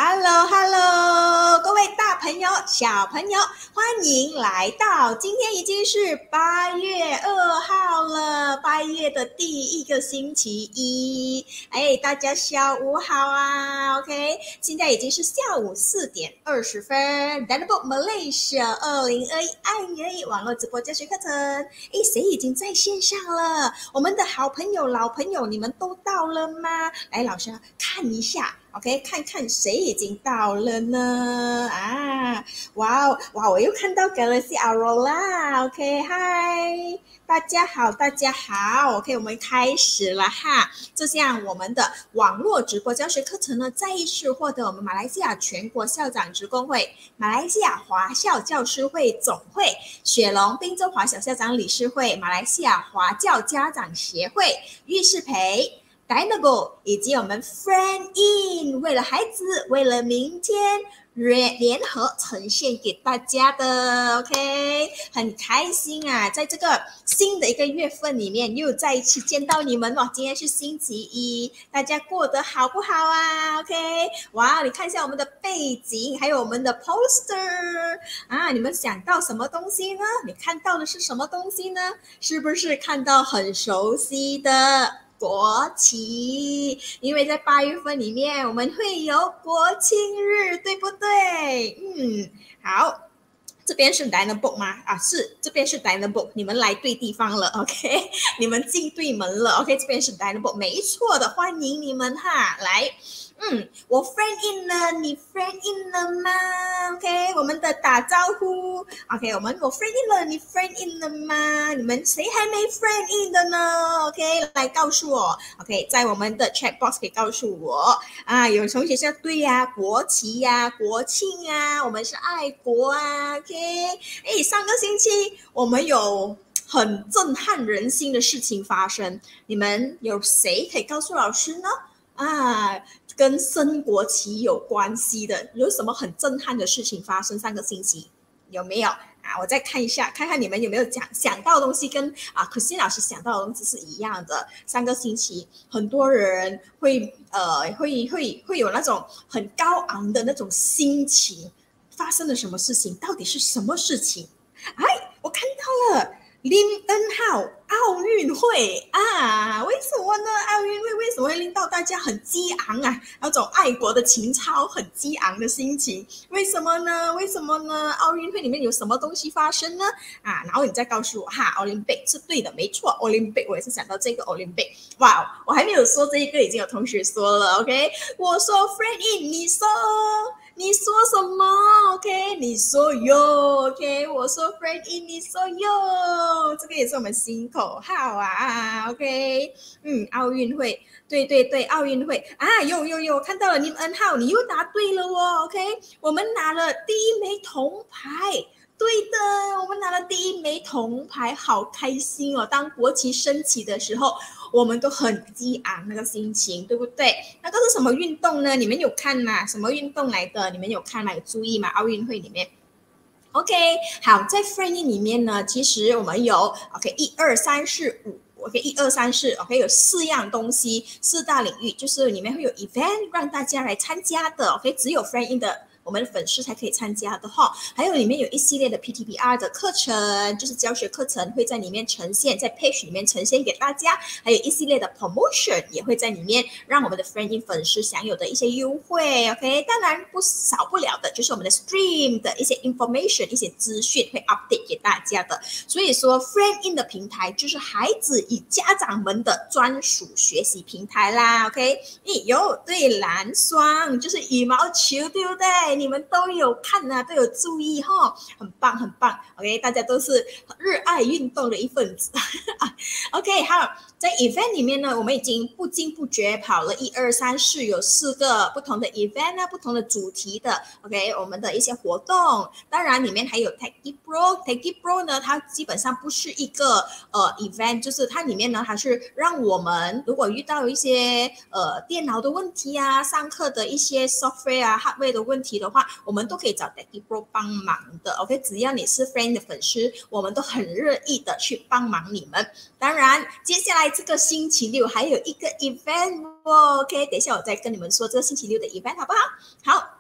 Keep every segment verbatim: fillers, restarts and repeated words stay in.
Hello Hello，各位大朋友小朋友，欢迎来到今天已经是八月二号了，八月的第一个星期一。哎，大家下午好啊 ，OK， 现在已经是下午四点二十分 ，Dynamo Malaysia 二零二一爱你而已网络直播教学课程。哎，谁已经在线上了？我们的好朋友老朋友，你们都到了吗？来，老师看一下。OK， 看看谁已经到了呢？啊，哇哦，哇！我又看到 Galaxy Aurora。OK， 嗨，大家好，大家好。OK， 我们开始了哈。这项我们的网络直播教学课程呢，再一次获得我们马来西亚全国校长职工会、马来西亚华校教师会总会、雪隆滨州华小校长理事会、马来西亚华教家长协会、育世培。Dynamo 以及我们 Friend In 为了孩子为了明天联合呈现给大家的 OK， 很开心啊，在这个新的一个月份里面又再一次见到你们哦。今天是星期一，大家过得好不好啊 OK， 哇，你看一下我们的背景还有我们的 poster 啊，你们想到什么东西呢？你看到的是什么东西呢？是不是看到很熟悉的国旗？因为在八月份里面我们会有国庆日，对不对？嗯，好，这边是 Dynamo 吗？啊，是，这边是 Dynamo， 你们来对地方了 ，OK， 你们进对门了 ，OK， 这边是 Dynamo， 没错的，欢迎你们哈，来。嗯，我 friend in 了，你 friend in 了吗 ？OK， 我们的打招呼 ，OK， 我们我 friend in 了，你 friend in 了吗？你们谁还没 friend in 的呢 ？OK， 来告诉我 ，OK， 在我们的 chat box 可以告诉我啊，有同学说对呀、啊，国旗呀、啊，国庆啊，我们是爱国啊 ，OK， 哎，上个星期我们有很震撼人心的事情发生，你们有谁可以告诉老师呢？啊，跟升国旗有关系的，有什么很震撼的事情发生？上个星期有没有啊？我再看一下，看看你们有没有讲想到的东西跟啊可欣老师想到的东西是一样的。上个星期很多人会呃会会会有那种很高昂的那种心情，发生了什么事情？到底是什么事情？哎，我看到了。林恩浩奥运会啊，为什么呢？奥运会为什么会令到大家很激昂啊？那种爱国的情操，很激昂的心情，为什么呢？为什么呢？奥运会里面有什么东西发生呢？啊，然后你再告诉我哈，奥林匹克是对的，没错，奥林匹克我也是想到这个奥林匹克。哇，我还没有说这一个，已经有同学说了 ，OK， 我说 friend in， 你说。你说什么 ？OK， 你说哟 ，OK， 我说 friend in， 你说哟，这个也是我们新口号啊 ，OK， 嗯，奥运会，对对对，奥运会啊，有有有，看到了，你们 N 号，你又答对了哦 ，OK， 我们拿了第一枚铜牌。对的，我们拿了第一枚铜牌，好开心哦！当国旗升起的时候，我们都很激昂那个心情，对不对？那个是什么运动呢？你们有看吗？什么运动来的？你们有看吗？有注意吗？奥运会里面。OK， 好，在 friend 里面呢，其实我们有 OK 一二三四五。OK， 一二三四 ，OK， 有四样东西，四大领域，就是里面会有 event 让大家来参加的 ，OK， 只有 friend in 的。我们的粉丝才可以参加的哈，还有里面有一系列的 P T B R 的课程，就是教学课程会在里面呈现，在 page 里面呈现给大家，还有一系列的 promotion 也会在里面，让我们的 friend in 粉丝享有的一些优惠 ，OK， 当然不少不了的就是我们的 stream 的一些 information 一些资讯会 update 给大家的，所以说 friend in 的平台就是孩子与家长们的专属学习平台啦 ，OK， 有对蓝双就是羽毛球，对不对？你们都有看啊，都有注意哈，很棒很棒 ，OK， 大家都是热爱运动的一份子，OK， 好，在 event 里面呢，我们已经不经不觉跑了一二三四，有四个不同的 event 啊，不同的主题的 ，OK， 我们的一些活动，当然里面还有 Techie Pro，Techie Pro 呢，它基本上不是一个呃 event， 就是它里面呢，还是让我们如果遇到一些呃电脑的问题啊，上课的一些 software 啊 hardware 的问题的话，我们都可以找 Techie Pro 帮忙的 ，OK， 只要你是 friend 的粉丝，我们都很乐意的去帮忙你们。当然，接下来这个星期六还有一个 event 哦 ，OK， 等一下我再跟你们说这个星期六的 event 好不好？好。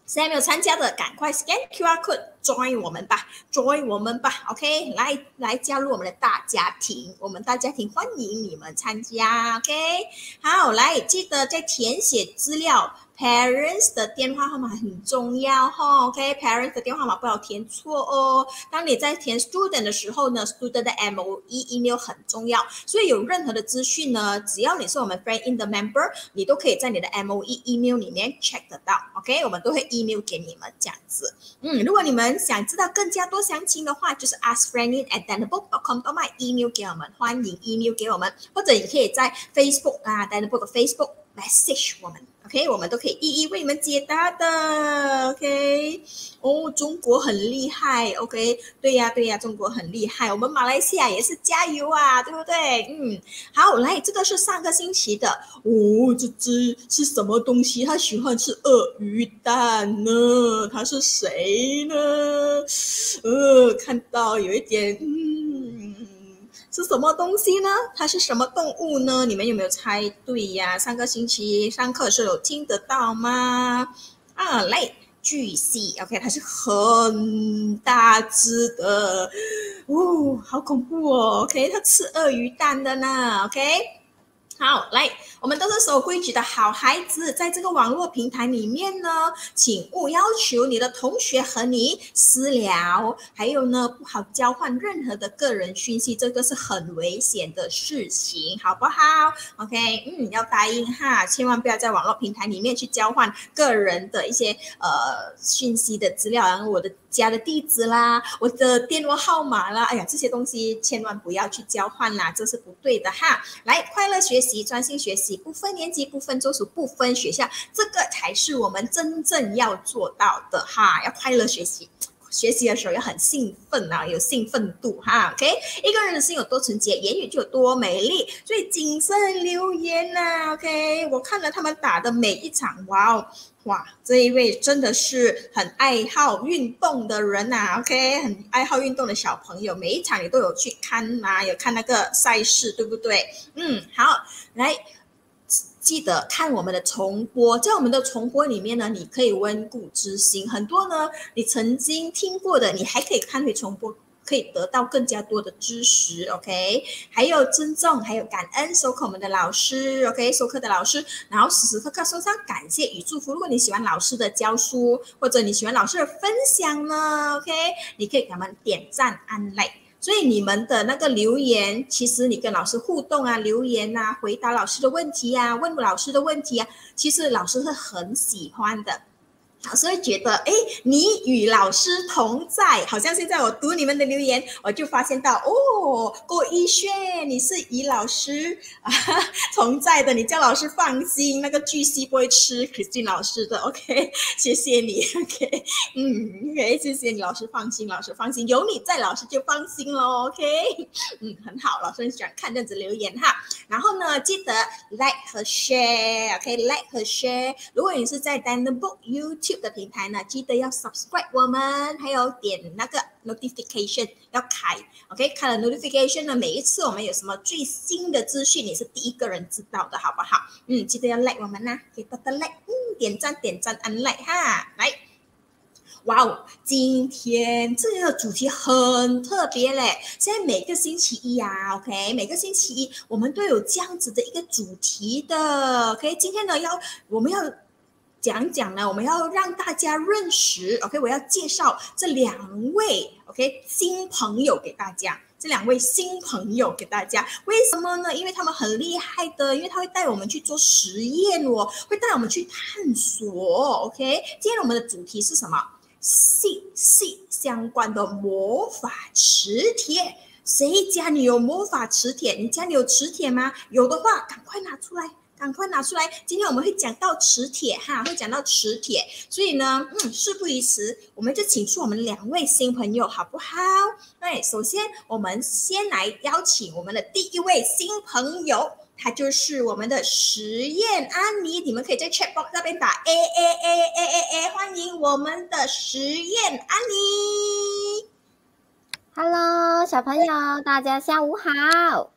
现在没有参加的，赶快 scan Q R code join 我们吧 ，join 我们吧 ，OK， 来来加入我们的大家庭，我们大家庭欢迎你们参加 ，OK， 好，来记得在填写资料。Parents 的电话号码很重要哈 ，OK，Parents 的电话号码不要填错哦。当你在填 Student 的时候呢 ，Student 的 M O E email 很重要，所以有任何的资讯呢，只要你是我们 Friend in 的 Member， 你都可以在你的 M O E email 里面 check 得到 ，OK， 我们都会 email 给你们这样子。嗯，如果你们想知道更加多详情的话，就是 askfriendin at danabook dot com dot my email 给我们，欢迎 email 给我们，或者你可以在 Facebook 啊 Danabook 的 Facebook message 我们。OK， 我们都可以一一为你们解答的。OK， 哦，中国很厉害。OK， 对呀，对呀，中国很厉害。我们马来西亚也是加油啊，对不对？嗯，好，来，这个是上个星期的。哦，这只是什么东西？他喜欢吃鳄鱼蛋呢？他是谁呢？呃，看到有一点，嗯。是什么东西呢？它是什么动物呢？你们有没有猜对呀？上个星期上课的时候有听得到吗？啊，来，巨蜥 ，OK， 它是很大只的，哦，好恐怖哦 ，OK， 它吃鳄鱼蛋的呢 ，OK。好，来，我们都是守规矩的好孩子，在这个网络平台里面呢，请勿要求你的同学和你私聊，还有呢，不好交换任何的个人讯息，这个是很危险的事情，好不好 ？OK， 嗯，要答应哈，千万不要在网络平台里面去交换个人的一些呃讯息的资料，然后我的家的地址啦，我的电话号码啦，哎呀，这些东西千万不要去交换啦，这是不对的哈。来，快乐学习，专心学习，不分年级，不分州属，不分学校，这个才是我们真正要做到的哈，要快乐学习。学习的时候要很兴奋啊，有兴奋度哈 ，OK。一个人的心有多纯洁，言语就有多美丽，所以谨慎留言呐、啊、，OK。我看了他们打的每一场，哇哦，哇，这一位真的是很爱好运动的人呐、啊、，OK， 很爱好运动的小朋友，每一场你都有去看啊，有看那个赛事，对不对？嗯，好，来。记得看我们的重播，在我们的重播里面呢，你可以温故知新，很多呢你曾经听过的，你还可以看回重播，可以得到更加多的知识 ，OK？ 还有尊重，还有感恩，授课我们的老师 ，OK？ 授课的老师，然后时时刻刻说上感谢与祝福。如果你喜欢老师的教书，或者你喜欢老师的分享呢 ，OK？ 你可以给他们点赞按 like。所以你们的那个留言，其实你跟老师互动啊，留言啊，回答老师的问题啊，问老师的问题啊，其实老师是很喜欢的。老师会觉得，哎，你与老师同在，好像现在我读你们的留言，我就发现到，哦，郭一轩，你是与老师啊同在的，你叫老师放心，那个巨蜥不会吃 Christine 老师的 ，OK， 谢谢你 ，OK， 嗯 ，OK， 谢谢你，老师放心，老师放心，有你在，老师就放心咯 OK， 嗯，很好，老师很喜欢看这样子留言哈，然后呢，记得 like 和 share，OK，like 和 share， 如果你是在 Danabook YouTube的平台呢，记得要 subscribe 我们，还有点那个 notification 要开 ，OK， 开了 notification 呢，每一次我们有什么最新的资讯，你是第一个人知道的，好不好？嗯，记得要 like 我们呐、啊，给多多 like， 嗯，点赞点赞按 like 哈，来。哇哦，今天这个主题很特别嘞！现在每个星期一啊 ，OK， 每个星期一我们都有这样子的一个主题的 ，OK， 今天呢要我们要讲讲呢，我们要让大家认识 ，OK， 我要介绍这两位 OK 新朋友给大家。这两位新朋友给大家，为什么呢？因为他们很厉害的，因为他会带我们去做实验哦，会带我们去探索。OK， 今天我们的主题是什么？息息相关的魔法磁铁。谁家里有魔法磁铁？你家里有磁铁吗？有的话，赶快拿出来。赶快拿出来！今天我们会讲到磁铁哈，会讲到磁铁，所以呢，嗯，事不宜迟，我们就请出我们两位新朋友，好不好？对，首先我们先来邀请我们的第一位新朋友，他就是我们的实验安妮，你们可以在 chat box 那边打 A A A A A A， 欢迎我们的实验安妮。 Hello， 小朋友，大家下午好。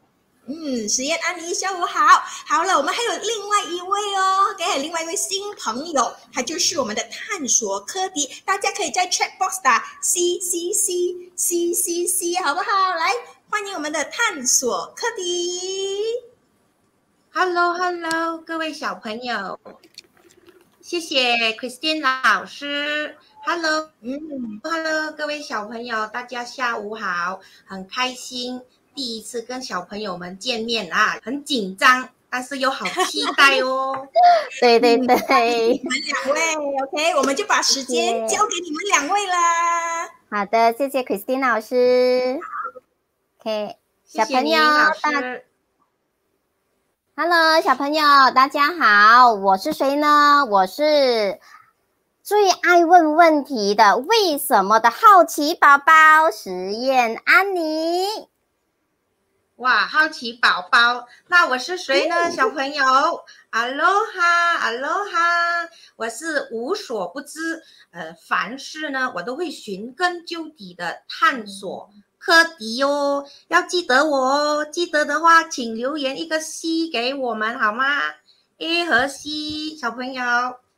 嗯，实验安妮，下午好。好了，我们还有另外一位哦，还有另外一位新朋友，他就是我们的探索科迪。大家可以在 chat box 打 C C C C C C， 好不好？来，欢迎我们的探索科迪。 Hello Hello， 各位小朋友，谢谢 Christine 老师。Hello， 嗯 ，Hello， 各位小朋友，大家下午好，很开心。第一次跟小朋友们见面啊，很紧张，但是又好期待哦。 对对对， 你们两位 ，OK， 我们就把时间交给你们两位啦。 好的，谢谢 Christine 老师。OK， 小朋友，大 Hello， 小朋友，大家好，我是谁呢？我是最爱问问题的为什么的好奇宝宝实验安妮。 哇，好奇宝宝，那我是谁呢？小朋友 ，Aloha Aloha， 我是无所不知，呃，凡事呢我都会寻根究底的探索科迪哦，要记得我哦，记得的话请留言一个 C 给我们好吗 ？A 和 C， 小朋友。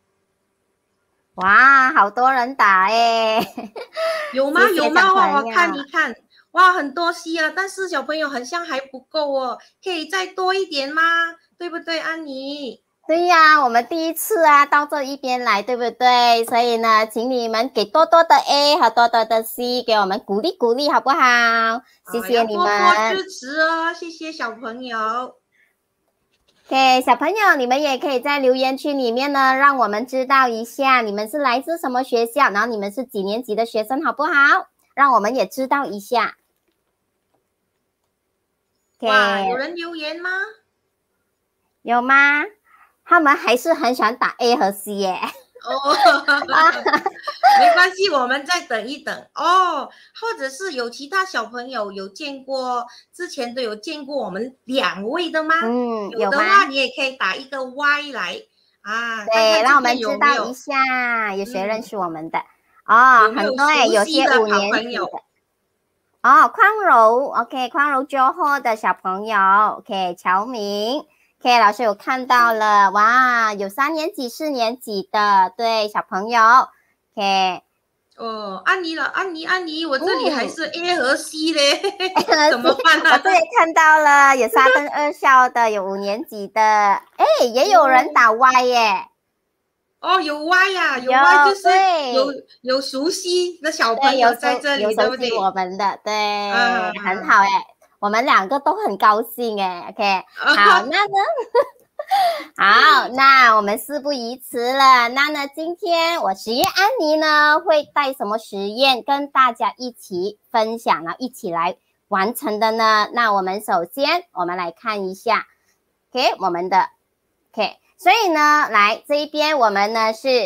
哇，好多人打哎， 有吗？有吗？我看一看。哇，很多 C 啊，但是小朋友好像还不够哦，可以再多一点吗？对不对，安妮？ 对呀，我们第一次啊到这一边来，对不对？所以呢，请你们给多多的 A 和多多的 C， 给我们鼓励鼓励，好不好？谢谢你们， 多多支持哦，谢谢小朋友。 OK， 小朋友，你们也可以在留言区里面呢，让我们知道一下你们是来自什么学校，然后你们是几年级的学生，好不好？让我们也知道一下。 哇，有人留言吗？ 有吗？他们还是很喜欢打 A 和 C 耶。 哦，没关系，我们再等一等哦。或者是有其他小朋友有见过，之前都有见过我们两位的吗？ 嗯， 有的话你也可以打一个 Y 来啊。 对， 看看让我们有有知道一下有谁认识我们的、 嗯、 哦， 有没有很多哎，有些五年级的。哦，匡柔 ，OK， 匡柔 Johor 的小朋友 ，OK， 乔明 ，OK， 老师有看到了，哇，有三年级、四年级的，对，小朋友 ，OK。 哦，安妮了，安妮，安妮，我这里还是 A 和 C 嘞， 嗯、 怎么办啊？ 我这里看到了，有沙登二校的，有五年级的，哎，也有人打 Y 耶。 哦，有 Y 呀、啊，有 Y 就是有有熟悉的小朋友在这里，对不对？ 我们的对、啊，很好哎，我们两个都很高兴哎 ，OK， 好，那呢，好，那我们事不宜迟了，那呢，今天我实验安妮呢会带什么实验跟大家一起分享呢？一起来完成的呢？那我们首先我们来看一下 ，OK， 我们的 OK。所以呢，来这一边我们呢是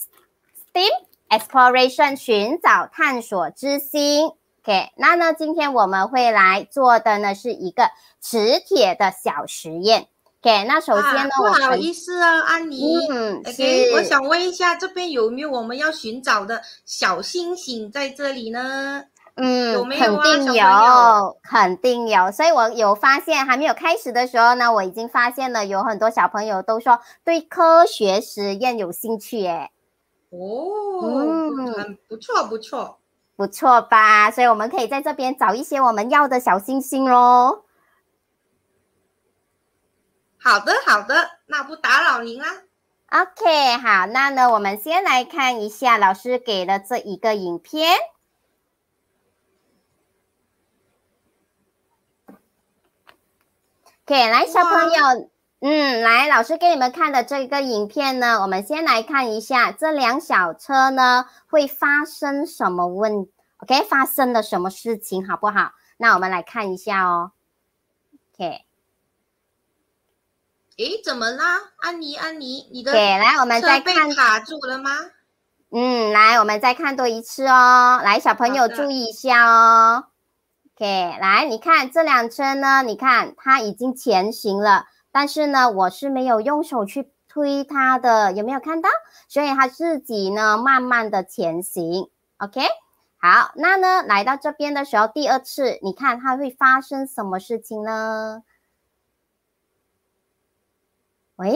STEAM Exploration 寻找探索之心 ，OK， 那呢今天我们会来做的呢是一个磁铁的小实验 ，OK， 那首先呢， 啊、不好意思啊，安妮， 嗯 ，OK， 我想问一下，这边有没有我们要寻找的小星星在这里呢？ 嗯， 有没有啊、 肯定有，肯定有。所以我有发现，还没有开始的时候呢，我已经发现了有很多小朋友都说对科学实验有兴趣耶。 哦，嗯，很不错，不错， 不错吧？所以我们可以在这边找一些我们要的小星星咯。 好的，好的，那不打扰您啦。 OK， 好，那呢，我们先来看一下老师给的这一个影片。OK， 来小朋友，嗯，来老师给你们看的这个影片呢，我们先来看一下这辆小车呢会发生什么问 ，OK， 发生了什么事情，好不好？那我们来看一下哦。OK， 诶，怎么啦，安妮？安妮，你的对，来我们再看被卡住了吗？ 嗯，来我们再看多一次哦。来，小朋友注意一下哦。OK， 来，你看这辆车呢，你看它已经前行了，但是呢，我是没有用手去推它的，有没有看到？所以它自己呢，慢慢的前行。OK， 好，那呢，来到这边的时候，第二次，你看它会发生什么事情呢喂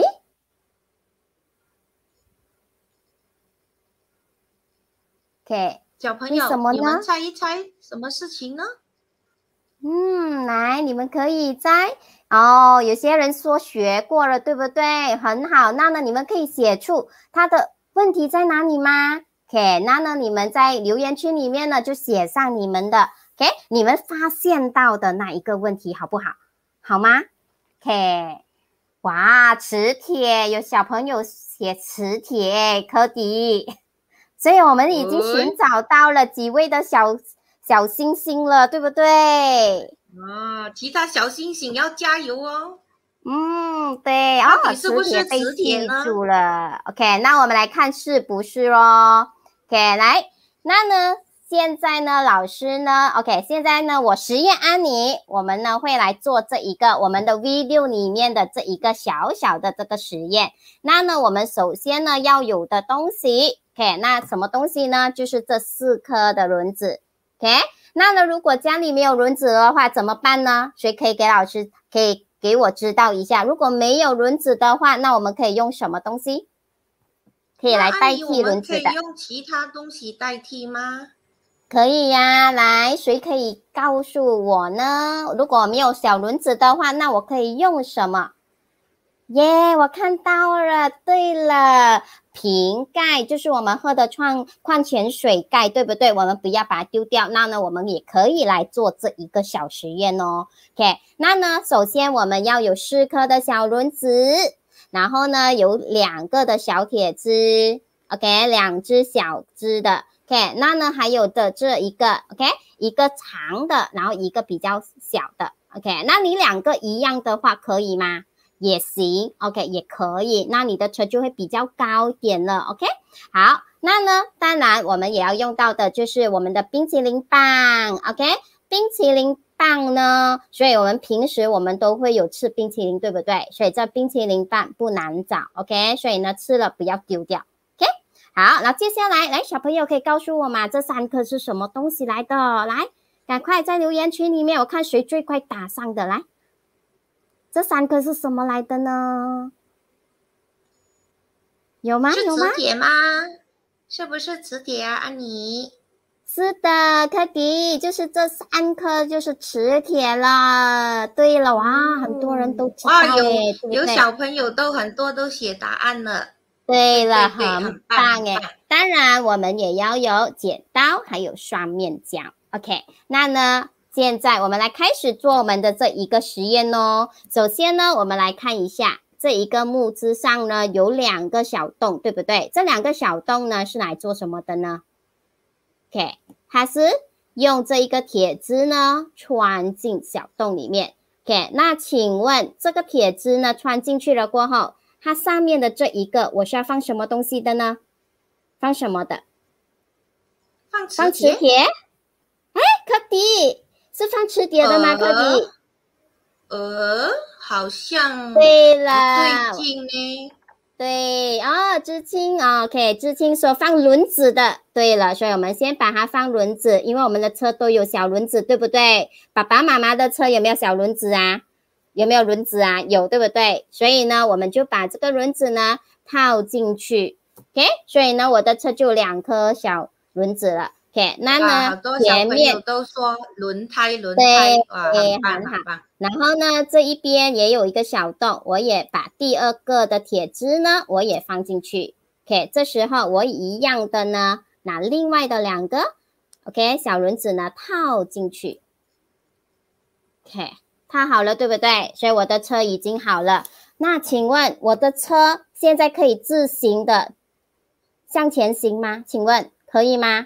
？OK， 小朋友，你们猜一猜什么事情呢？ 嗯，来，你们可以猜哦。有些人说学过了，对不对？很好，那呢，你们可以写出他的问题在哪里吗 ？OK， 那呢，你们在留言区里面呢就写上你们的 OK， 你们发现到的那一个问题，好不好？好吗 ？OK， 哇，磁铁，有小朋友写磁铁，科迪，所以我们已经寻找到了几位的小。小星星了，对不对？ 哦，其他小星星要加油哦。 嗯，对。哦， 到底是不是磁铁呢？ 记住了。OK， 那我们来看是不是咯 OK， 来，那呢，现在呢，老师呢 ，OK， 现在呢，我实验安妮，我们呢会来做这一个我们的 video 里面的这一个小小的这个实验。那呢，我们首先呢要有的东西 ，OK， 那什么东西呢？就是这四颗的轮子。OK， 那呢，如果家里没有轮子的话，怎么办呢？谁可以给老师，可以给我知道一下？如果没有轮子的话，那我们可以用什么东西？可以来代替轮子的？ 可以用其他东西代替吗？ 可以呀、啊，来，谁可以告诉我呢？如果没有小轮子的话，那我可以用什么？耶、yeah, 我看到了，对了，瓶盖就是我们喝的矿矿泉水盖，对不对？我们不要把它丢掉。那呢，我们也可以来做这一个小实验哦。OK， 那呢，首先我们要有四颗的小轮子，然后呢，有两个的小铁枝 ，OK， 两只小只的 ，OK， 那呢，还有的这一个 ，OK， 一个长的，然后一个比较小的 ，OK， 那你两个一样的话，可以吗？也行 ，OK， 也可以，那你的车就会比较高一点了 ，OK。好，那呢，当然我们也要用到的就是我们的冰淇淋棒 ，OK。冰淇淋棒呢，所以我们平时我们都会有吃冰淇淋，对不对？所以这冰淇淋棒不难找 ，OK。所以呢，吃了不要丢掉 ，OK。好，那接下来，来小朋友可以告诉我吗？这三颗是什么东西来的？来，赶快在留言区里面，我看谁最快打上的，来。这三颗是什么来的呢？有吗？有吗？ 是磁铁吗？是不是磁铁啊，安妮？ 是的，科迪，就是这三颗就是磁铁了。对了，哇，嗯、很多人都知道哇，有对对有小朋友都很多都写答案了。 对了， 对对对很棒哎！当然，我们也要有剪刀，还有双面胶。OK， 那呢？现在我们来开始做我们的这一个实验哦。首先呢，我们来看一下这一个木枝上呢有两个小洞，对不对？这两个小洞呢是来做什么的呢 ？OK， 它是用这一个铁枝呢穿进小洞里面。OK， 那请问这个铁枝呢穿进去了过后，它上面的这一个我是要放什么东西的呢？放什么的？ 放磁铁。 放磁铁？哎，科迪。是放磁铁的吗，科迪？ 呃，好像对了， 最近呢， 对哦，知青哦 ，OK， 知青说放轮子的，对了，所以我们先把它放轮子，因为我们的车都有小轮子，对不对？爸爸妈妈的车有没有小轮子啊？有没有轮子啊？有，对不对？所以呢，我们就把这个轮子呢套进去 ，OK， 所以呢，我的车就有两颗小轮子了。OK， 那呢？ 好多小朋友都说轮胎，轮胎，哇，很棒，很棒。 然后呢，这一边也有一个小洞，我也把第二个的铁枝呢，我也放进去。OK， 这时候我一样的呢，拿另外的两个 OK 小轮子呢套进去。OK， 套好了，对不对？所以我的车已经好了。那请问我的车现在可以自行的向前行吗？请问可以吗？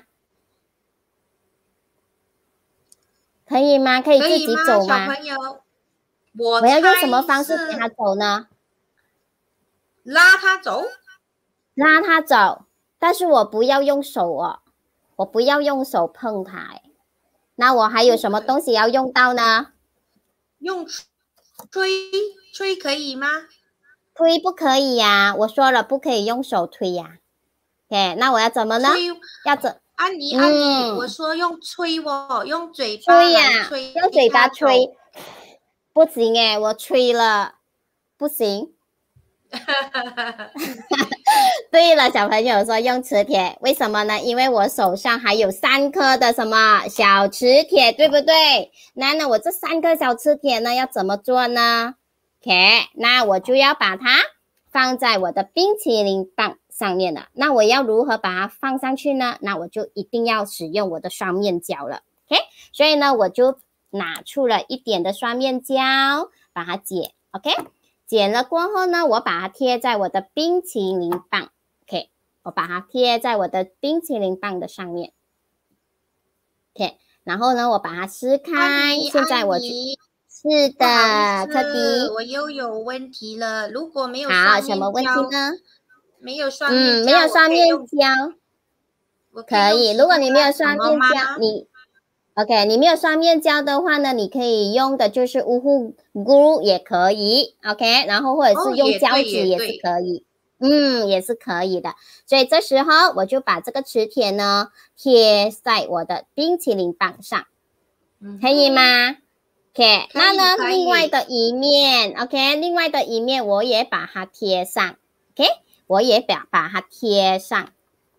可以吗？可以自己走吗？ 小朋友，我我要用什么方式给他走呢？ 拉他走， 拉他走，但是我不要用手哦，我不要用手碰它。那我还有什么东西要用到呢？ 用推推可以吗？ 推不可以呀、啊，我说了不可以用手推呀、啊。OK， 那我要怎么呢？要怎？ 安妮，安妮，嗯、我说用吹哦，用嘴巴吹呀、 啊，吹用嘴巴吹，不行哎，我吹了，不行。 对了，小朋友说用磁铁，为什么呢？因为我手上还有三颗的什么小磁铁，对不对？那呢，我这三颗小磁铁呢，要怎么做呢 ？OK， 那我就要把它放在我的冰淇淋棒上面了。那我要如何把它放上去呢？那我就一定要使用我的双面胶了。OK， 所以呢，我就拿出了一点的双面胶，把它剪。OK， 剪了过后呢，我把它贴在我的冰淇淋棒。OK， 我把它贴在我的冰淇淋棒的上面。OK， 然后呢，我把它撕开。现在我是的，科迪， 我又有问题了。如果没有好，什么问题呢？ 没有双面胶， 嗯，没有双面胶，可以。如果你没有双面胶，你 OK， 你没有双面胶的话呢，你可以用的就是呜呼glue也可以 ，OK， 然后或者是用胶纸也是可以，嗯，也是可以的。所以这时候我就把这个磁铁呢贴在我的冰淇淋棒上，嗯、可以吗 ？OK， 那呢另外的一面 ，OK， 另外的一面我也把它贴上 ，OK， 我也把把它贴上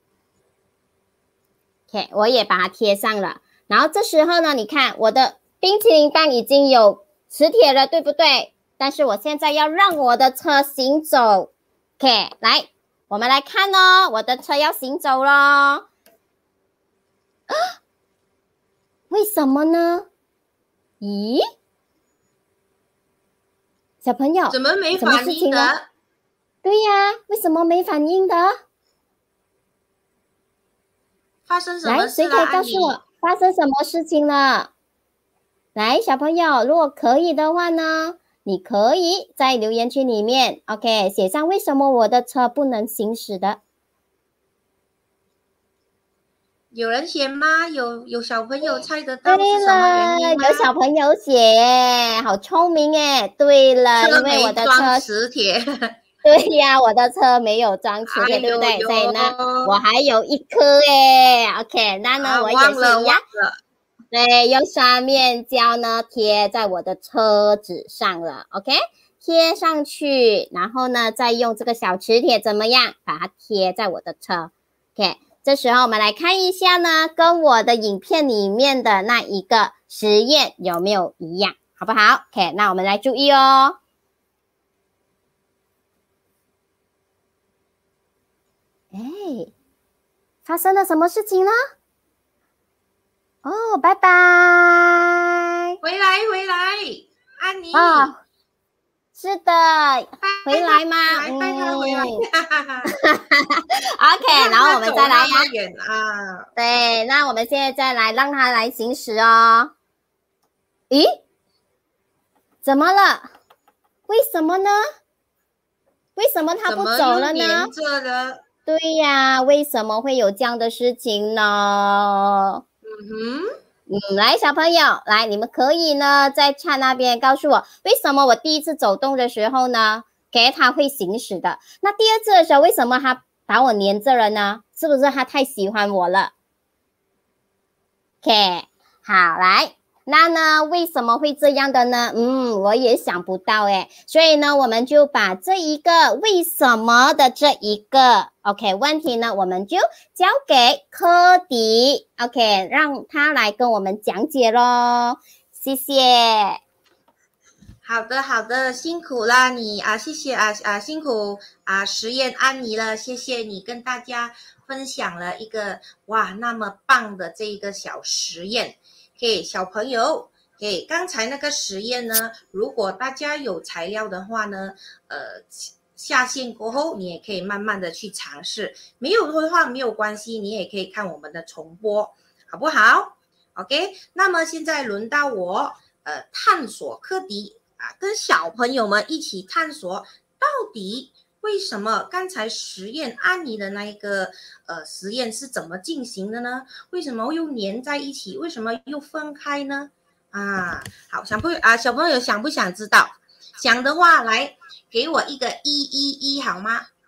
，OK， 我也把它贴上了。然后这时候呢，你看我的冰淇淋棒已经有磁铁了，对不对？但是我现在要让我的车行走 ，OK， 来，我们来看哦，我的车要行走咯。啊，为什么呢？咦，小朋友， 怎么没反应的？ 对呀，为什么没反应的？ 发生什么事了？ 来，谁可以告诉我？发生什么事情了？来，小朋友，如果可以的话呢，你可以在留言区里面 ，OK， 写上为什么我的车不能行驶的。 有人写吗？有有小朋友猜得到是什么原因吗？ 有小朋友写，好聪明哎！对了，因为我的车磁铁。 对呀，我的车没有装磁铁，对不对？所以呢，我还有一颗哎 ，OK， 那呢，我也是一样，对，用双面胶呢贴在我的车子上了 ，OK， 贴上去，然后呢，再用这个小磁铁怎么样，把它贴在我的车 ，OK， 这时候我们来看一下呢，跟我的影片里面的那一个实验有没有一样，好不好 ？OK， 那我们来注意哦。哎，发生了什么事情呢？哦，拜拜！ 回来，回来，安妮。 哦，是的，回来吗？ 来带他回来。 OK， 然后我们再来呀。 啊， 对，那我们现在再来让他来行驶哦。咦，怎么了？为什么呢？为什么他不走了呢？对呀，为什么会有这样的事情呢？ 嗯哼， 嗯，来，小朋友，来，你们可以呢在chat那边告诉我，为什么我第一次走动的时候呢，给他会行驶的？那第二次的时候，为什么他把我黏着了呢？是不是他太喜欢我了 ？OK， 好，来。那呢，为什么会这样的呢？嗯，我也想不到诶。所以呢，我们就把这一个为什么的这一个 OK 问题呢，我们就交给科迪 OK， 让他来跟我们讲解咯。谢谢。 好的，好的，辛苦啦你啊，谢谢啊啊，辛苦啊，实验安妮了，谢谢你跟大家分享了一个哇那么棒的这一个小实验。给小朋友，给刚才那个实验呢，如果大家有材料的话呢，呃，下线过后你也可以慢慢的去尝试，没有的话没有关系，你也可以看我们的重播，好不好 ？OK， 那么现在轮到我，呃，探索科迪啊，跟小朋友们一起探索到底。为什么刚才实验安妮的那一个呃实验是怎么进行的呢？为什么又粘在一起？为什么又分开呢？啊，好，小朋友啊，小朋友想不想知道？想的话，来给我一个一一一好吗？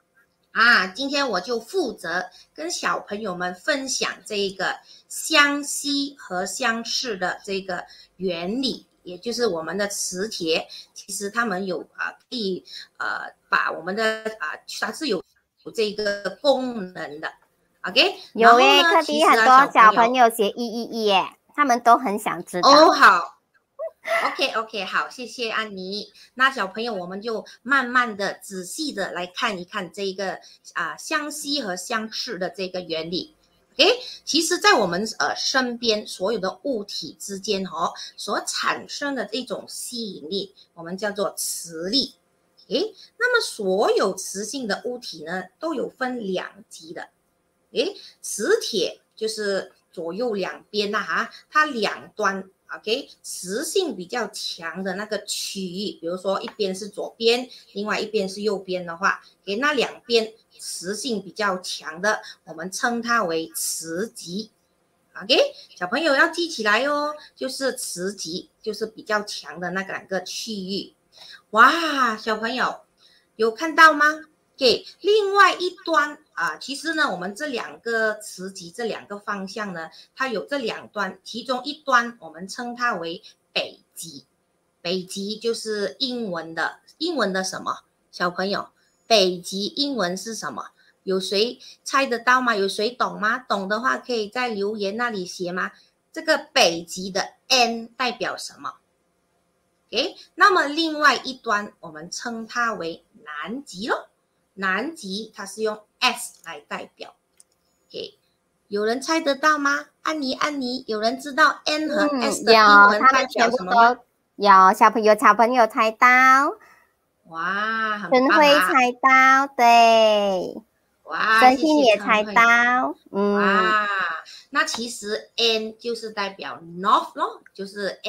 啊，今天我就负责跟小朋友们分享这一个相吸和相斥的这个原理，也就是我们的磁铁，其实它们有啊，可以呃把我们的啊，它是有有这个功能的。OK， 有诶，特地很多小朋友写一一一耶，他们都很想知道。 哦，好。OK OK 好，谢谢安妮。那小朋友，我们就慢慢的、仔细的来看一看这个啊相吸和相斥的这个原理。OK， 其实，在我们呃身边所有的物体之间哦，所产生的这种吸引力，我们叫做磁力。诶，那么所有磁性的物体呢，都有分两极的。诶，磁铁就是左右两边呐、啊、哈，它两端。OK， 磁性比较强的那个区域，比如说一边是左边，另外一边是右边的话，给那两边磁性比较强的，我们称它为磁极。OK， 小朋友要记起来哦，就是磁极，就是比较强的那两个区域。哇，小朋友有看到吗？给另外一端啊，其实呢，我们这两个磁极这两个方向呢，它有这两端，其中一端我们称它为北极。北极就是英文的，英文的什么？小朋友，北极英文是什么？有谁猜得到吗？有谁懂吗？懂的话可以在留言那里写吗？这个北极的 N 代表什么？诶，那么另外一端我们称它为南极咯。南极它是用 S 来代表。OK， 有人猜得到吗？安妮，安妮，有人知道 N 和 S 的英文代表什么吗？ 嗯、有, 有小朋友小朋友猜到。 哇，很棒啊！ 陈辉猜到，对。 哇， 真心也猜到。 嗯，哇，那其实 N 就是代表 North 咯，就是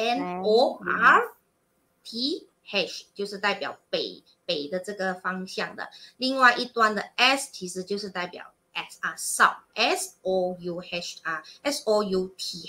N O R T H 就是代表北北的这个方向的。另外一端的 S 其实就是代表 S 啊 South S O U H 啊 S O U T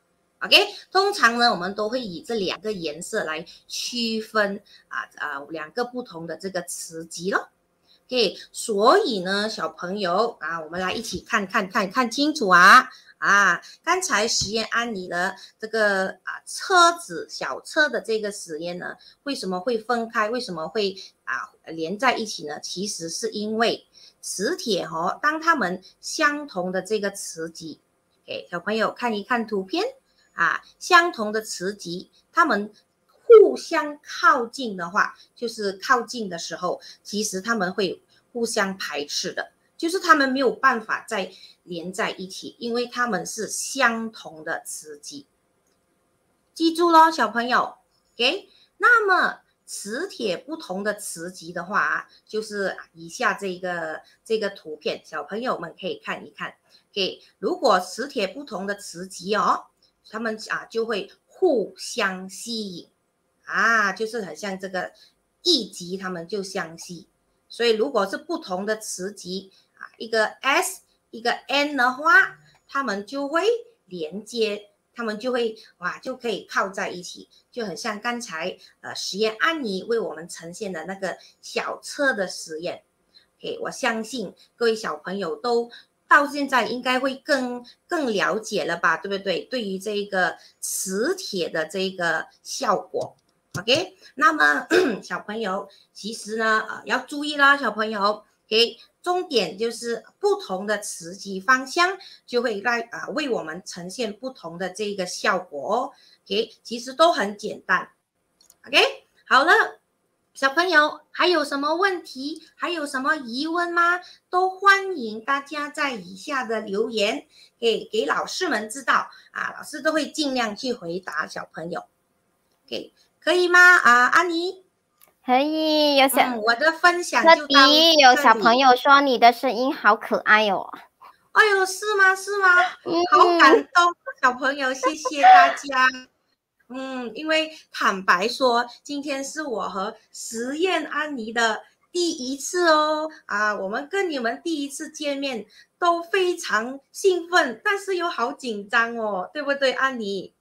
H。OK， 通常呢，我们都会以这两个颜色来区分啊啊两个不同的这个磁极咯。OK， 所以呢，小朋友啊，我们来一起看看看看清楚啊啊！刚才实验安妮的这个啊车子小车的这个实验呢，为什么会分开？为什么会啊连在一起呢？其实是因为磁铁哦，当它们相同的这个磁极，给小朋友看一看图片啊，相同的磁极，它们互相靠近的话，就是靠近的时候，其实他们会互相排斥的，就是他们没有办法再连在一起，因为他们是相同的磁极。记住咯，小朋友 ，OK？ 那么磁铁不同的磁极的话，就是以下这个这个图片，小朋友们可以看一看。OK， 如果磁铁不同的磁极哦，他们啊就会互相吸引。啊，就是很像这个一极，它们就相吸。所以如果是不同的磁极啊，一个 S 一个 N 的话，它们就会连接，它们就会哇就可以靠在一起，就很像刚才呃实验安妮为我们呈现的那个小车的实验。OK， 我相信各位小朋友都到现在应该会更更了解了吧，对不对？对于这个磁铁的这个效果。OK， 那么小朋友其实呢，呃，要注意啦，小朋友 ，OK， 重点就是不同的磁极方向就会来啊、呃、为我们呈现不同的这个效果哦。OK， 其实都很简单。OK， 好了，小朋友还有什么问题？还有什么疑问吗？都欢迎大家在以下的留言给给老师们知道啊，老师都会尽量去回答小朋友。OK。可以吗？啊，安妮， 可以。有小、 嗯、我的分享就到这里。有小朋友说你的声音好可爱哦。 哎呦，是吗？是吗？嗯、好感动，小朋友，谢谢大家。嗯，因为坦白说，今天是我和实验安妮的第一次哦。啊，我们跟你们第一次见面都非常兴奋，但是又好紧张哦，对不对，安妮？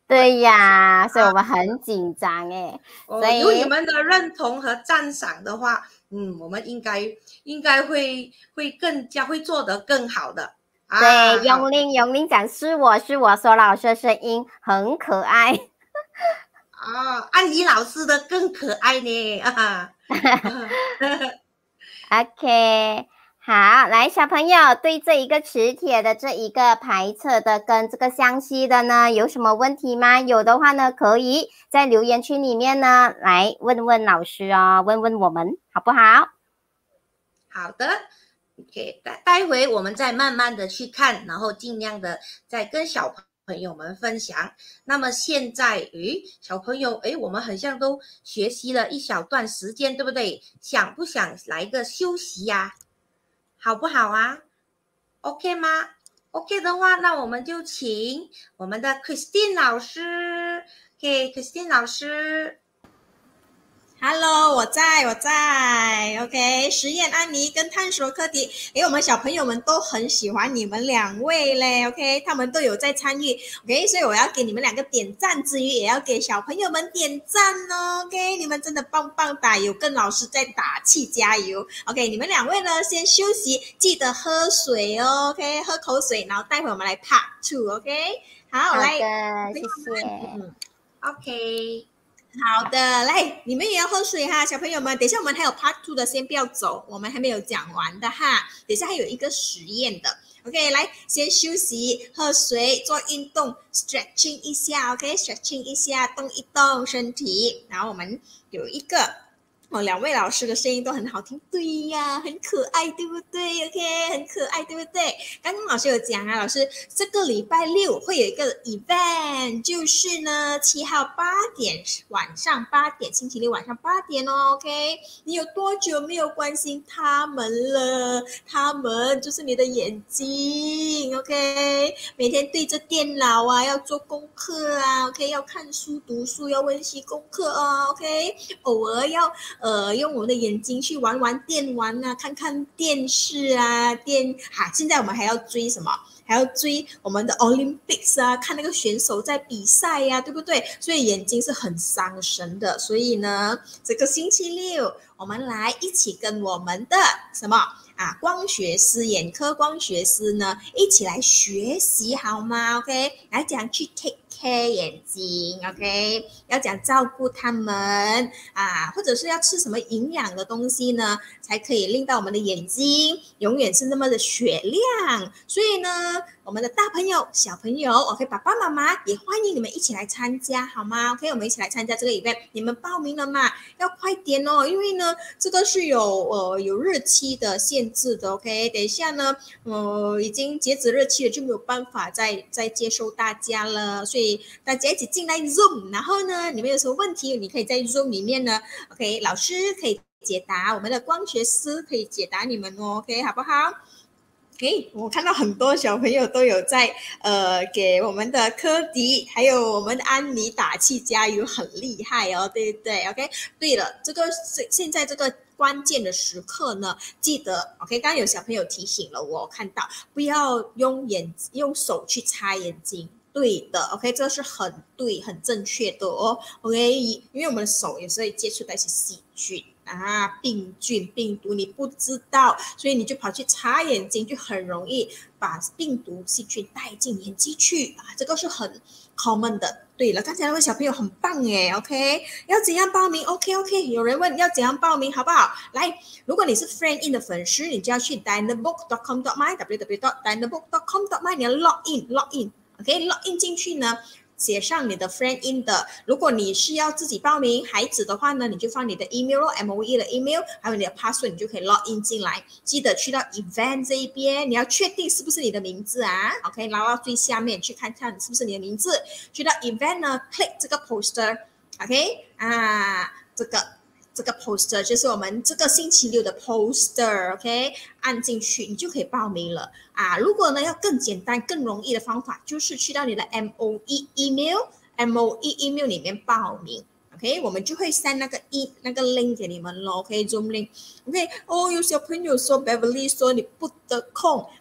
对呀，所以我们很紧张哎。 哦，有你们的认同和赞赏的话，嗯，我们应该应该会会更加会做得更好的。 对，啊、永玲永玲讲是我是我说老师的声音很可爱。 哦，安妮老师的更可爱呢啊。 OK。好，来小朋友对这一个磁铁的这一个排测的跟这个相吸的呢，有什么问题吗？有的话呢，可以在留言区里面呢来问问老师哦，问问我们好不好？ 好的 ，OK， 待待会我们再慢慢的去看，然后尽量的再跟小朋友们分享。那么现在，诶，小朋友，诶，我们好像都学习了一小段时间，对不对？想不想来个休息呀、啊？好不好啊 ？OK 吗 ？OK 的话，那我们就请我们的 Christine 老师，给 Christine 老师。 Hello， 我在，我在 ，OK， 实验安妮跟探索课题，诶，我们小朋友们都很喜欢你们两位嘞 ，OK， 他们都有在参与 ，OK， 所以我要给你们两个点赞之余，也要给小朋友们点赞哦 ，OK， 你们真的棒棒打油，跟老师在打气加油 ，OK， 你们两位呢先休息，记得喝水哦 ，OK， 喝口水，然后待会我们来 Part Two，OK， 好， 好的， 来， 谢谢、 嗯、，OK。 好的，来，你们也要喝水哈，小朋友们。等一下我们还有 Part Two 的，先不要走，我们还没有讲完的哈。等一下还有一个实验的 ，OK， 来，先休息，喝水，做运动 ，stretching 一下 ，OK，stretching 一下，动一动身体。然后我们有一个。哦，两位老师的声音都很好听，对呀，很可爱，对不对 ？OK， 很可爱，对不对？刚刚老师有讲啊，老师这个礼拜六会有一个 event， 就是呢七号八点晚上八点，星期六晚上八点哦 ，OK。你有多久没有关心他们了？他们就是你的眼睛 ，OK。每天对着电脑啊，要做功课啊 ，OK， 要看书读书，要温习功课哦 ，OK。偶尔要。呃，用我们的眼睛去玩玩电玩啊，看看电视啊，电哈。现在我们还要追什么？还要追我们的 Olympics 啊，看那个选手在比赛呀、啊，对不对？所以眼睛是很伤神的。所以呢，这个星期六我们来一起跟我们的什么啊，光学师、眼科光学师呢，一起来学习好吗 ？OK， 来讲去 take care 眼睛 ，OK， 要讲照顾他们啊，或者是要吃什么营养的东西呢，才可以令到我们的眼睛永远是那么的雪亮。所以呢，我们的大朋友、小朋友 ，OK， 爸爸妈妈也欢迎你们一起来参加，好吗 ？OK， 我们一起来参加这个 event， 你们报名了吗？要快点哦，因为呢，这个是有呃有日期的限制的 ，OK， 等一下呢，呃，已经截止日期了，就没有办法再再接收大家了，所以大家一起进来 Zoom， 然后呢，你们有什么问题，你可以在 Zoom 里面呢 ，OK， 老师可以解答，我们的光学师可以解答你们哦 ，OK， 好不好？诶，我看到很多小朋友都有在呃给我们的科迪还有我们的安妮打气加油，很厉害哦，对不对 ？OK， 对了，这个现在这个关键的时刻呢，记得 OK， 刚刚有小朋友提醒了我，看到不要用眼用手去擦眼睛。对的 ，OK， 这是很对、很正确的哦 ，OK， 因为我们的手有时候接触到一些细菌啊、病菌、病毒，你不知道，所以你就跑去擦眼睛，就很容易把病毒、细菌带进眼睛去啊，这个是很 common 的。对了，刚才那位小朋友很棒耶 ，OK， 要怎样报名 ？OK OK， 有人问要怎样报名，好不好？来，如果你是 Friend In 的粉丝，你就要去 dynabook dot com dot my w w w dot dynabook dot com dot my， 你要 log in log in。OK， log in 进去呢，写上你的 friend in 的。如果你是要自己报名孩子的话呢，你就放你的 email 咯 ，M O E 的 email， 还有你的 password， 你就可以 log in 进来。记得去到 event 这一边，你要确定是不是你的名字啊 ？OK， 拉到最下面去看看是不是你的名字。去到 event 呢 ，click 这个 poster，OK， 啊，这个。这个 poster 就是我们这个星期六的 poster， OK， 按进去你就可以报名了啊。如果呢要更简单、更容易的方法，就是去到你的 M O E email、M O E email 里面报名。OK， 我们就会 send 那个 e 那个 link 给你们咯 ，OK，Zoom link。OK， 哦，有小朋友说 Beverly 说你不得空，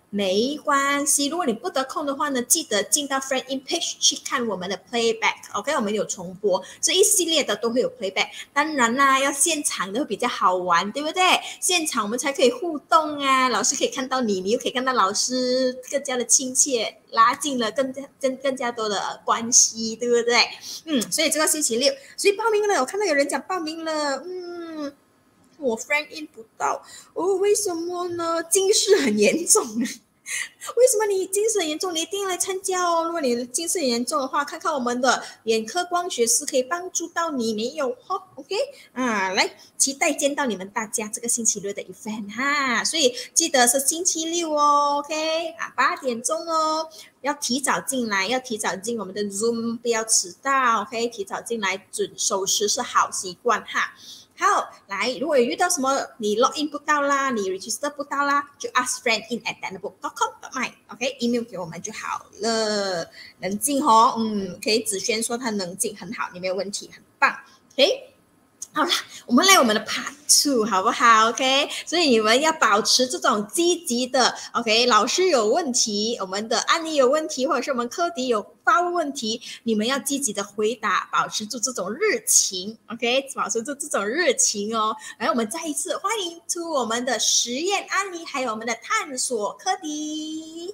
没关系，如果你不得空的话呢，记得进到 Friend In Page 去看我们的 Playback，OK， 我们有重播，这一系列的都会有 Playback。当然啦，要现场的会比较好玩，对不对？现场我们才可以互动啊，老师可以看到你，你又可以看到老师，更加的亲切，拉近了更加更更加多的关系，对不对？嗯，所以这个星期六，所以报名了，我看到有人讲报名了，嗯。我 friend in 不到哦，为什么呢？近视很严重，为什么你近视很严重？你一定要来参加哦！如果你近视很严重的话，看看我们的眼科光学师可以帮助到你，没有哦 ？OK 啊，来期待见到你们大家这个星期六的 event 哈，所以记得是星期六哦 ，OK 啊，八点钟哦，要提早进来，要提早进我们的 Zoom， 不要迟到 ，OK， 提早进来准守时是好习惯哈。好，来，如果有遇到什么你 login 不到啦，你 register 不到啦，就 ask friend in at danabook dot com dot my，OK，email 给我们就好了。冷静哦，嗯，可以子轩说他冷静很好，你没有问题，很棒 ，OK。好啦，我们来我们的 part two 好不好 ？OK， 所以你们要保持这种积极的 ，OK。老师有问题，我们的安妮有问题，或者是我们科迪有发问问题，你们要积极的回答，保持住这种热情 ，OK， 保持住这种热情哦。来，我们再一次欢迎出我们的实验安妮，还有我们的探索科迪。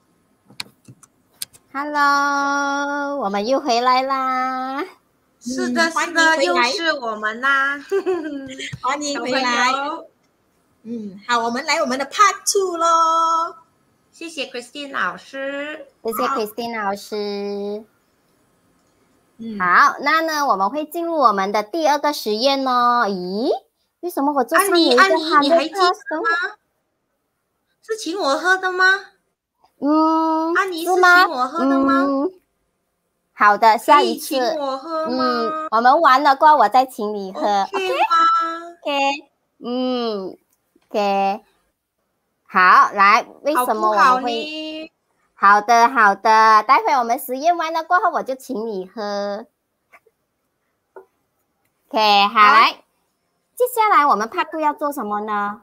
Hello， 我们又回来啦。 是的，是的，又是我们啦！ 欢迎回来。嗯，好，我们来我们的 Part Two 咯。 谢谢 Christine 老师， 谢谢 Christine 老师。嗯，好，那呢，我们会进入我们的第二个实验哦。咦，为什么我做上有一个安妮，安妮，你还记得吗？是请我喝的吗？ 嗯， 安妮是请我喝的吗？ 嗯好的，下一次， 请我喝吗？ 嗯，我们完了过后，我再请你喝 ，OK 吗 ？OK， 嗯 ，OK， 好，来，为什么我们会？好的，好的，待会我们实验完了过后，我就请你喝。OK， 好，好来，接下来我们 Part Two 要做什么呢？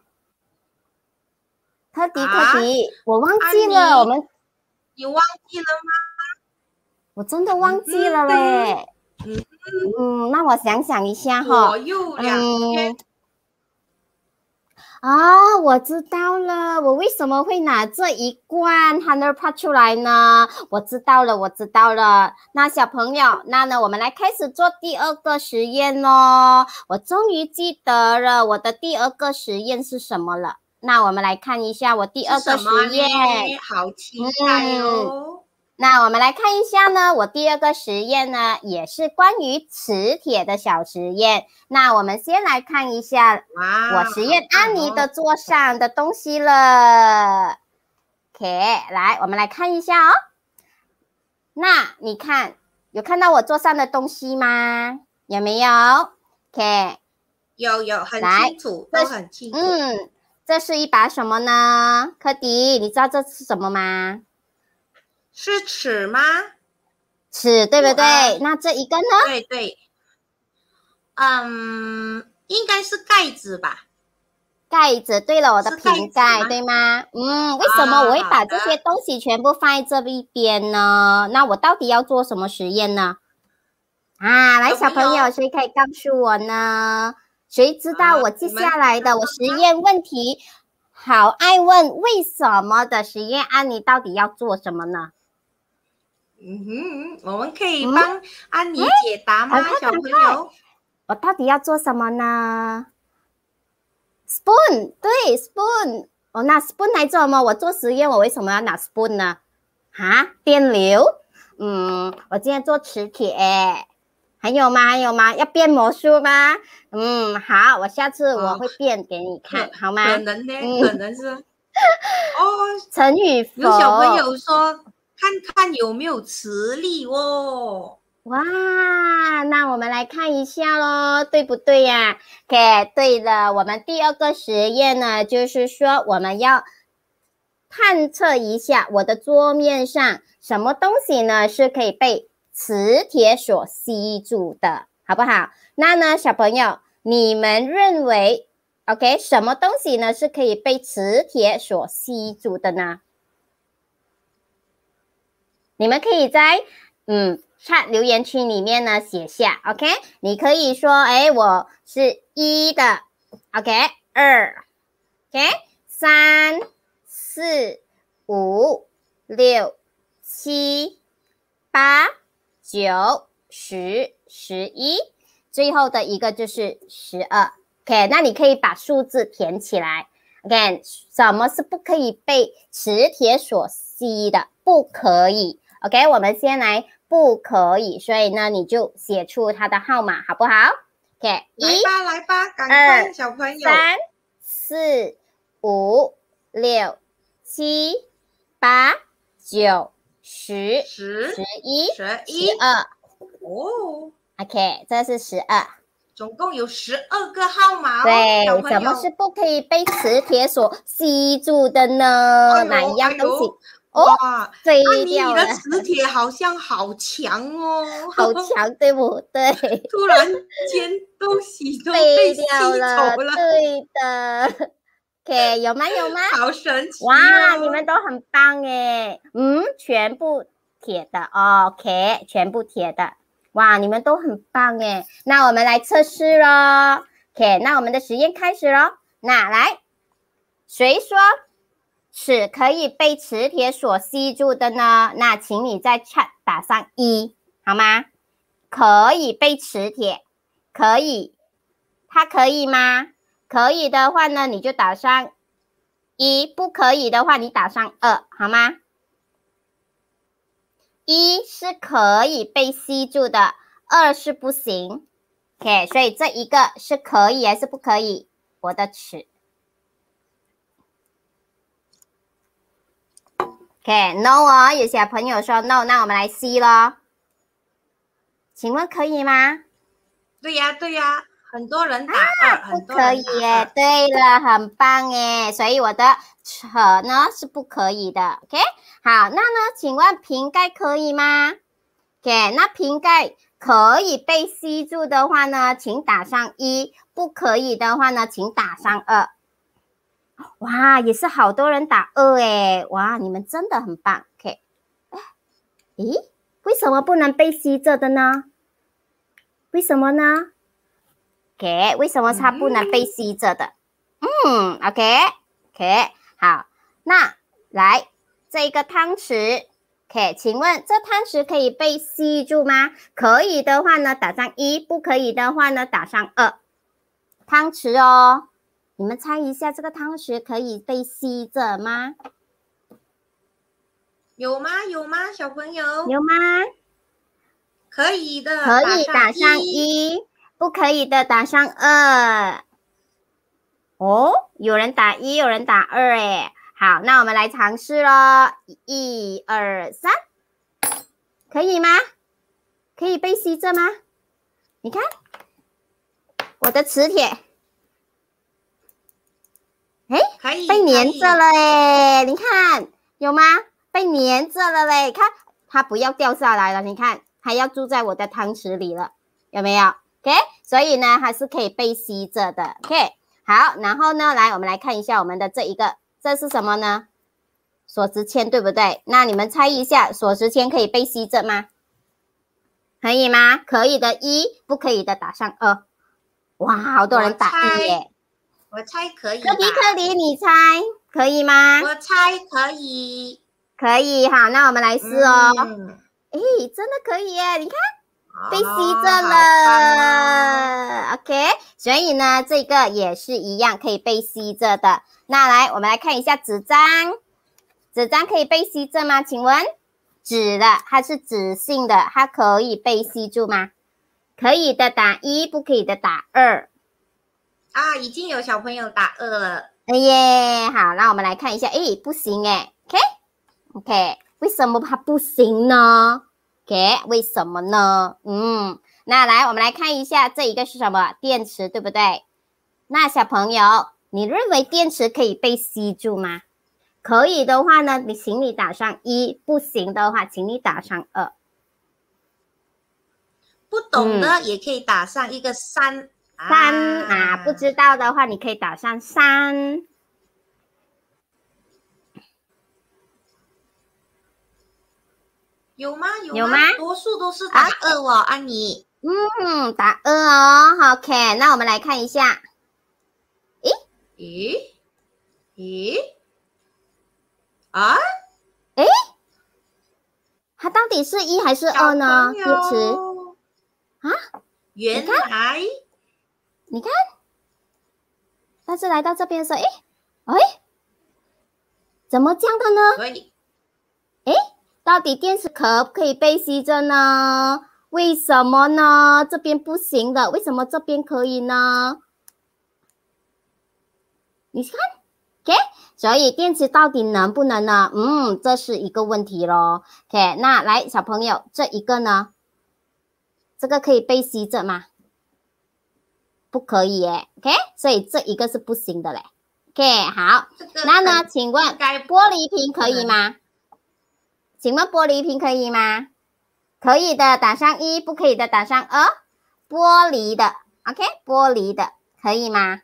科迪，科迪，啊、我忘记了，我们， 你忘记了吗？ 我真的忘记了嘞，嗯，嗯，那我想想一下哈， 左右两边。 嗯，啊，我知道了，我为什么会拿这一罐 Hundred Part 出来呢？我知道了，我知道了。那小朋友，那呢，我们来开始做第二个实验哦。我终于记得了，我的第二个实验是什么了？那我们来看一下我第二个实验， 好期待哦。 嗯那我们来看一下呢，我第二个实验呢，也是关于磁铁的小实验。那我们先来看一下我实验安妮的桌上的东西了。OK， 来，我们来看一下哦。那你看，有看到我桌上的东西吗？有没有 ？OK， 有有，很清楚，都很清楚。 嗯，这是一把什么呢？科迪，你知道这是什么吗？ 是尺吗？ 尺，对不对？啊、那这一个呢？ 对对，嗯，应该是盖子吧？ 盖子，对了，我的瓶盖，吗对吗？嗯，为什么我会把这些东西全部放在这一边呢？啊、那我到底要做什么实验呢？啊，来，小朋友，谁可以告诉我呢？谁知道我接下来的我实验问题？好爱问为什么的实验，安妮到底要做什么呢？ 嗯哼，我们可以帮安妮解答吗，嗯、小朋友？ 我到底要做什么呢 ？Spoon， 对 ，spoon。哦，拿 spoon 来做什么？我做实验，我为什么要拿 spoon 呢？哈，电流。嗯，我今天做磁铁。还有吗？还有吗？要变魔术吗？嗯，好，我下次我会变给你看，哦、好吗？ 可能呢，嗯、可能是。哦， 成语否？ 有小朋友说。看看有没有磁力哦！ 哇，那我们来看一下咯，对不对呀 ？OK， 对了，我们第二个实验呢，就是说我们要探测一下我的桌面上什么东西呢是可以被磁铁所吸住的，好不好？那呢，小朋友，你们认为 OK 什么东西呢是可以被磁铁所吸住的呢？ 你们可以在嗯 chat 留言区里面呢写下 ，OK？ 你可以说，哎，我是一的 ，OK？ 二 ，OK？ 三、四、五、六、七、八、九、十、十一，最后的一个就是十二。OK， 那你可以把数字填起来。OK， 什么是不可以被磁铁所吸的？不可以。OK， 我们先来不可以，所以呢，你就写出它的号码，好不好 ？OK， 来吧，来吧，赶快，小朋友。 三、四、五、六、七、八、九、十、 十、 十一、 十一、 十二。 哦 ，OK， 这是十二。 总共有十二个号码哦。 对，什么是不可以被磁铁所吸住的呢？ 哎、 哪一样东西？ 哦，哇， 飞掉了！你的磁铁好像好强哦， 好强，对不对？ 突然间东西都被吸掉了， 走了。 对的。OK， 有吗？有吗？ 好神奇、哦！ 哇，你们都很棒哎。嗯，全部铁的 ，OK， 全部铁的。哇，你们都很棒哎。那我们来测试咯。OK， 那我们的实验开始咯。那来，谁说尺可以被磁铁所吸住的呢？那请你在 chat 打上一，好吗？可以被磁铁，可以，它可以吗？可以的话呢，你就打上一；不可以的话，你打上二，好吗？一是可以被吸住的，二是不行。OK， 所以这一个是可以还是不可以？我的尺。OK，no 哦，有小朋友说 no， 那我们来 C 咯。请问可以吗？ 对呀，对呀，很多人打二， 啊、不可以耶。对了，很棒耶。所以我的扯呢是不可以的。OK， 好，那呢，请问瓶盖可以吗 ？OK， 那瓶盖可以被吸住的话呢，请打上一；不可以的话呢，请打上二。哇，也是好多人打二诶。哇，你们真的很棒。OK， 咦，为什么不能被吸着的呢？为什么呢 ？OK， 为什么它不能被吸着的？嗯 ，OK，OK，、okay, okay, 好，那来这个汤匙 ，OK， 请问这汤匙可以被吸住吗？可以的话呢，打上一；不可以的话呢，打上二。汤匙哦。你们猜一下，这个汤匙可以被吸着吗？ 有吗？有吗？小朋友有吗？ 可以的， 可以打上一，不可以的打上二。哦，有人打一，有人打二，哎，好，那我们来尝试咯。一、二、三，可以吗？可以被吸着吗？你看，我的磁铁。哎， 可以被粘着了哎，你看有吗？被粘着了嘞，看它不要掉下来了，你看它要住在我的汤匙里了，有没有 ？OK， 所以呢还是可以被吸着的。OK， 好，然后呢，来我们来看一下我们的这一个，这是什么呢？锁匙签对不对？那你们猜一下，锁匙签可以被吸着吗？可以吗？可以的一，不可以的打上二。哇，好多人打一耶。 我猜可以。 克迪克迪，你猜可以吗？ 我猜可以。 可以，好，那我们来试哦。嗯，哎，真的可以耶！你看，被吸着了。 啊、 OK， 所以呢，这个也是一样可以被吸着的。那来，我们来看一下纸张，纸张可以被吸着吗？请问，纸的它是纸性的，它可以被吸住吗？可以的打一，不可以的打二。 啊，已经有小朋友打二了。 哎耶，好，那我们来看一下，哎，不行哎 ，OK，OK，、okay? okay, 为什么它不行呢 ？OK， 为什么呢？嗯，那来我们来看一下，这一个是什么？电池，对不对？那小朋友，你认为电池可以被吸住吗？可以的话呢，你请你打上一；不行的话，请你打上二。 不懂的也可以打上一个三。嗯三啊，不知道的话，你可以打上三。 有吗？有吗？ 有吗？ 多数都是打二哦，安妮。 嗯，打二哦。OK， 那我们来看一下。咦咦咦啊？ 诶，它到底是一还是二呢？电池啊， 原来你看，但是来到这边的时候，诶诶，怎么这样的呢？ 所以， 诶，到底电池可不可以被吸着呢？为什么呢？这边不行的，为什么这边可以呢？你看 ，OK， 所以电池到底能不能呢？嗯，这是一个问题咯。OK， 那来小朋友，这一个呢？这个可以被吸着吗？不可以耶 ，OK， 所以这一个是不行的嘞。OK， 好， 这个那呢？请问玻璃瓶可以吗？请问玻璃瓶可以吗？可以的，打上一；不可以的，打上二。玻璃的 ，OK， 玻璃的可以吗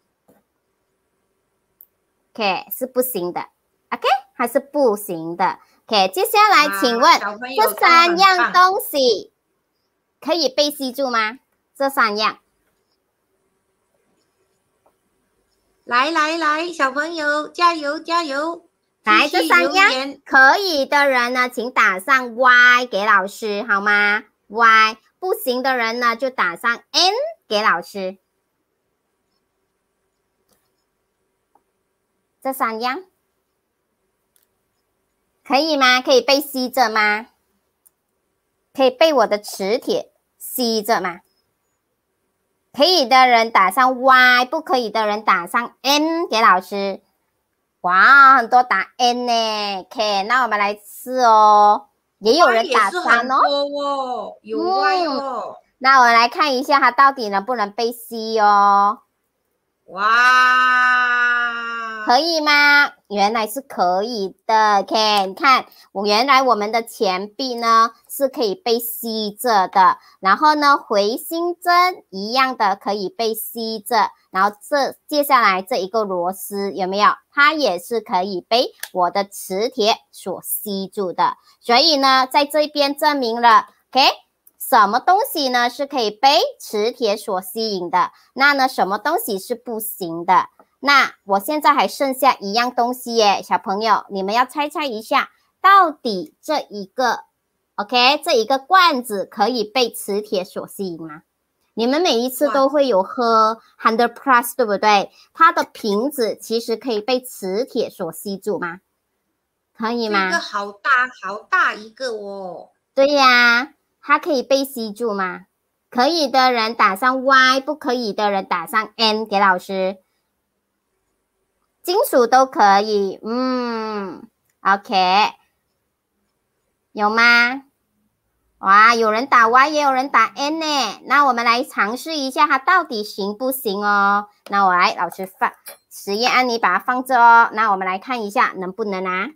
？OK， 是不行的 ，OK， 还是不行的 ？OK， 接下来请问这三样东西可以被吸住吗？这三样。 来来来，小朋友加油加油！ 来，这三样可以的人呢，请打上 Y 给老师好吗 ？Y 不行的人呢，就打上 N 给老师。这三样可以吗？可以被吸着吗？可以被我的磁铁吸着吗？可以的人打上 Y， 不可以的人打上 N 给老师。哇，很多打 N 呢 ，OK， 那我们来试哦。也有人打三哦， 哦有 Y 哦、嗯。 那我们来看一下它到底能不能被吸哦。 哇， 可以吗？原来是可以的 ，OK， 你看，我原来我们的钱币呢是可以被吸着的，然后呢，回形针一样的可以被吸着，然后这接下来这一个螺丝有没有？它也是可以被我的磁铁所吸住的，所以呢，在这边证明了 ，OK。什么东西呢是可以被磁铁所吸引的？那呢，什么东西是不行的？那我现在还剩下一样东西耶，小朋友，你们要猜猜一下，到底这一个 ，OK， 这一个罐子可以被磁铁所吸引吗？你们每一次都会有喝 hundred plus， 对不对？它的瓶子其实可以被磁铁所吸住吗？可以吗？ 这个好大好大一个哦。 对呀。它可以被吸住吗？可以的人打上 Y， 不可以的人打上 N 给老师。金属都可以，嗯 ，OK， 有吗？哇，有人打 Y， 也有人打 N 呢。那我们来尝试一下，它到底行不行哦？那我来，老师放实验案例，把它放着哦。那我们来看一下，能不能啊？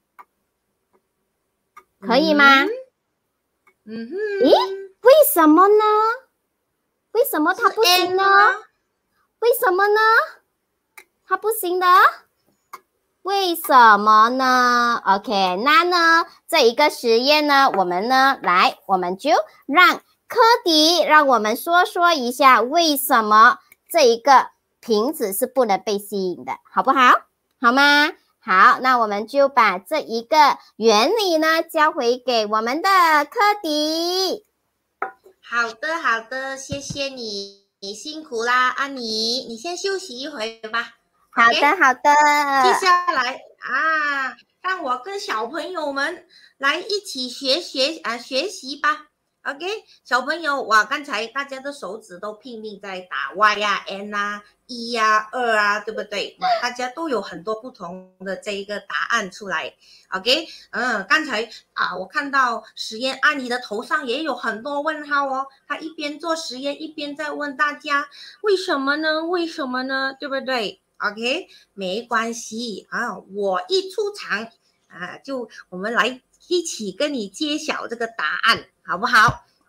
可以吗？嗯嗯哼， 咦，为什么呢？为什么它不行呢？为什么呢？它不行的？为什么呢 ？OK， 那呢，这一个实验呢，我们呢，来，我们就让科迪让我们说说一下，为什么这一个瓶子是不能被吸引的，好不好？好吗？好，那我们就把这一个原理呢交回给我们的科迪。 好的，好的，谢谢你，你辛苦啦，安妮，你先休息一会吧。 好的， okay? 好的。 接下来啊，让我跟小朋友们来一起学学啊学习吧。OK， 小朋友，哇，刚才大家的手指都拼命在打 Y 呀、N 啊、一呀、二啊，对不对？哇，大家都有很多不同的这一个答案出来。OK， 嗯，刚才啊，我看到实验安妮的头上也有很多问号哦，她一边做实验一边在问大家为什么呢？为什么呢？对不对 ？OK， 没关系啊，我一出场啊，就我们来一起跟你揭晓这个答案。好不好 ？OK，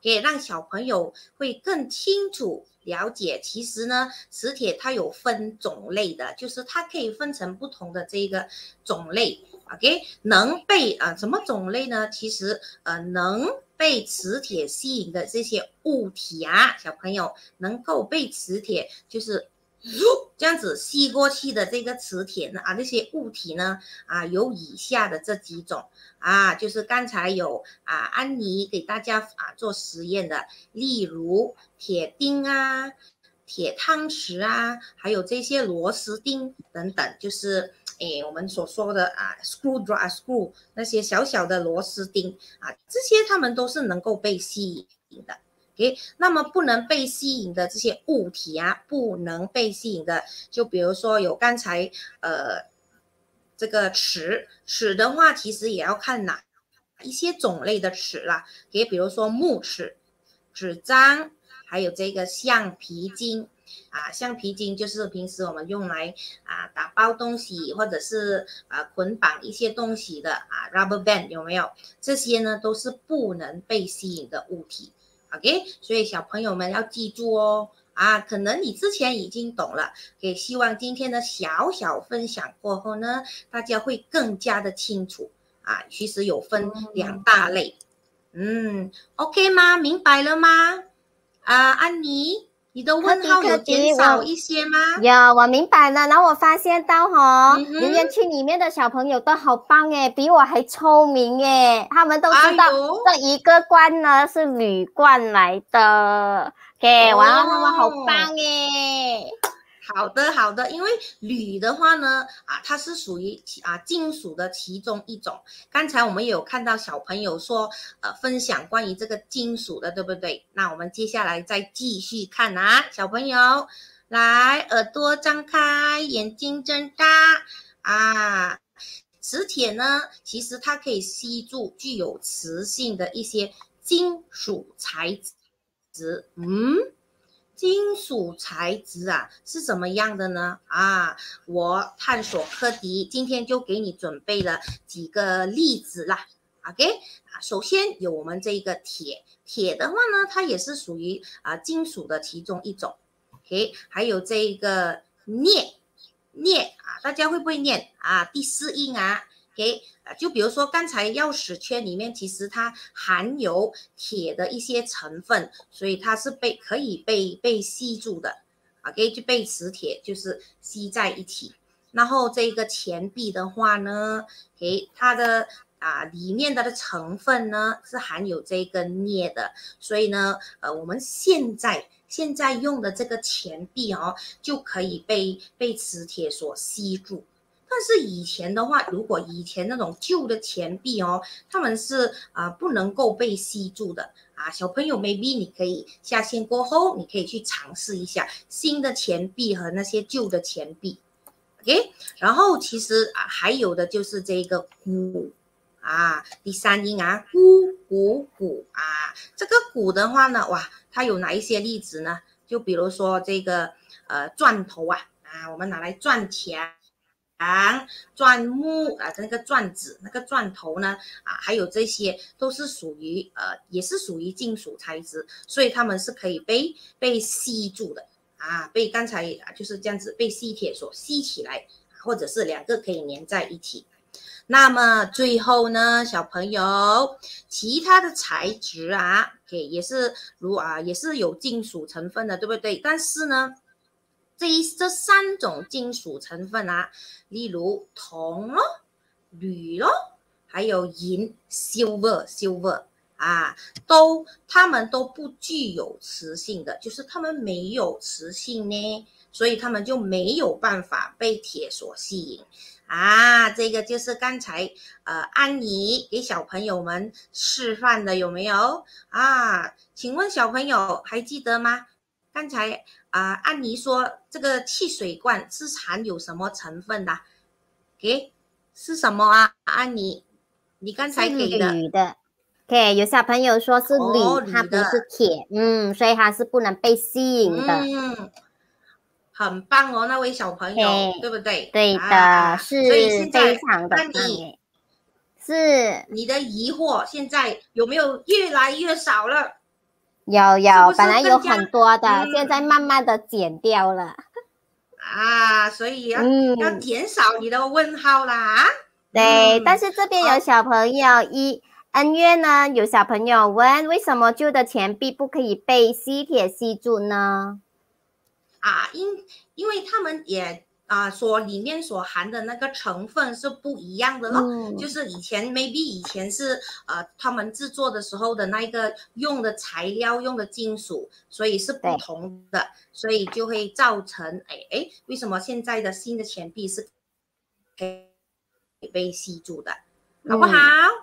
给让小朋友会更清楚了解。其实呢，磁铁它有分种类的，就是它可以分成不同的这个种类。OK， 能被啊、呃、什么种类呢？其实呃能被磁铁吸引的这些物体啊，小朋友能够被磁铁就是这样子吸过去的这个磁铁呢啊，这些物体呢啊有以下的这几种啊，就是刚才有啊安妮给大家啊做实验的，例如铁钉啊、铁汤匙啊，还有这些螺丝钉等等，就是诶我们所说的啊 screw drive screw 那些小小的螺丝钉啊，这些它们都是能够被吸引的。OK， 那么不能被吸引的这些物体啊，不能被吸引的，就比如说有刚才呃这个尺，尺的话其实也要看哪一些种类的尺啦，也比如说木尺、纸张，还有这个橡皮筋啊，橡皮筋就是平时我们用来啊打包东西或者是啊捆绑一些东西的啊 rubber band 有没有？这些呢都是不能被吸引的物体。OK， 所以小朋友们要记住哦，啊，可能你之前已经懂了，也希望今天的小小分享过后呢，大家会更加的清楚啊，其实有分两大类，嗯 ，OK 吗？明白了吗？啊，安妮，你的问号有减少一些吗？ 有，我明白了。然后我发现到哈、哦嗯，留言区里面的小朋友都好棒诶，比我还聪明诶，他们都知道这一个罐呢是铝罐来的。OK，、哦、哇，他们好棒诶。 好的，好的，因为铝的话呢，啊，它是属于啊金属的其中一种。刚才我们也有看到小朋友说，呃，分享关于这个金属的，对不对？那我们接下来再继续看啊，小朋友，来，耳朵张开，眼睛睁大啊。磁铁呢，其实它可以吸住具有磁性的一些金属材质，嗯。金属材质啊是什么样的呢？啊，我探索科迪今天就给你准备了几个例子啦。OK， 啊，首先有我们这个铁，铁的话呢，它也是属于啊金属的其中一种。OK， 还有这个镍，镍啊，大家会不会念啊？第四音啊。OK， 就比如说刚才钥匙圈里面，其实它含有铁的一些成分，所以它是被可以被被吸住的。OK， 就被磁铁就是吸在一起。然后这个钱币的话呢 ，OK， 它的啊里面的成分呢是含有这个镍的，所以呢，呃，我们现在现在用的这个钱币哦，就可以被被磁铁所吸住。但是以前的话，如果以前那种旧的钱币哦，他们是啊、呃、不能够被吸住的啊。小朋友 maybe 你可以下线过后，你可以去尝试一下新的钱币和那些旧的钱币 ，OK。然后其实啊还有的就是这个钴啊，第三音啊，钴钴钴啊，这个钴的话呢，哇，它有哪一些例子呢？就比如说这个呃钻头啊啊，我们拿来钻墙。钻木啊，那个钻子、那个钻头呢，啊，还有这些都是属于呃，也是属于金属材质，所以它们是可以被被吸住的啊，被刚才啊就是这样子被吸铁所吸起来，或者是两个可以粘在一起。那么最后呢，小朋友，其他的材质啊，也是如啊，也是有金属成分的，对不对？但是呢。这一这三种金属成分啊，例如铜咯、铝咯，还有银 silver silver 啊，都它们都不具有磁性的，就是它们没有磁性呢，所以它们就没有办法被铁所吸引啊。这个就是刚才呃安妮给小朋友们示范的，有没有啊？请问小朋友还记得吗？刚才啊、呃，安妮说这个汽水罐是含有什么成分的？给是什么啊？安妮，你刚才给的。 铝的。OK， 有小朋友说是铝，哦、它不是铁，嗯，所以它是不能被吸引的。 嗯，很棒哦，那位小朋友， okay, 对不对？ 对的， 啊、 是所以现在非常的棒。是你的疑惑现在有没有越来越少了？ 有有， 是是本来有很多的，嗯、现在慢慢的减掉了。 啊，所以要、嗯、要减少你的问号啦。 对，嗯、但是这边有小朋友一。恩月呢？有小朋友问，为什么旧的钱币不可以被吸铁吸住呢？ 啊，因因为他们也啊，所里面所含的那个成分是不一样的咯。嗯、就是以前 maybe 以前是呃他们制作的时候的那个用的材料用的金属，所以是不同的，所以就会造成哎哎，为什么现在的新的钱币是可以被吸住的，好不好？嗯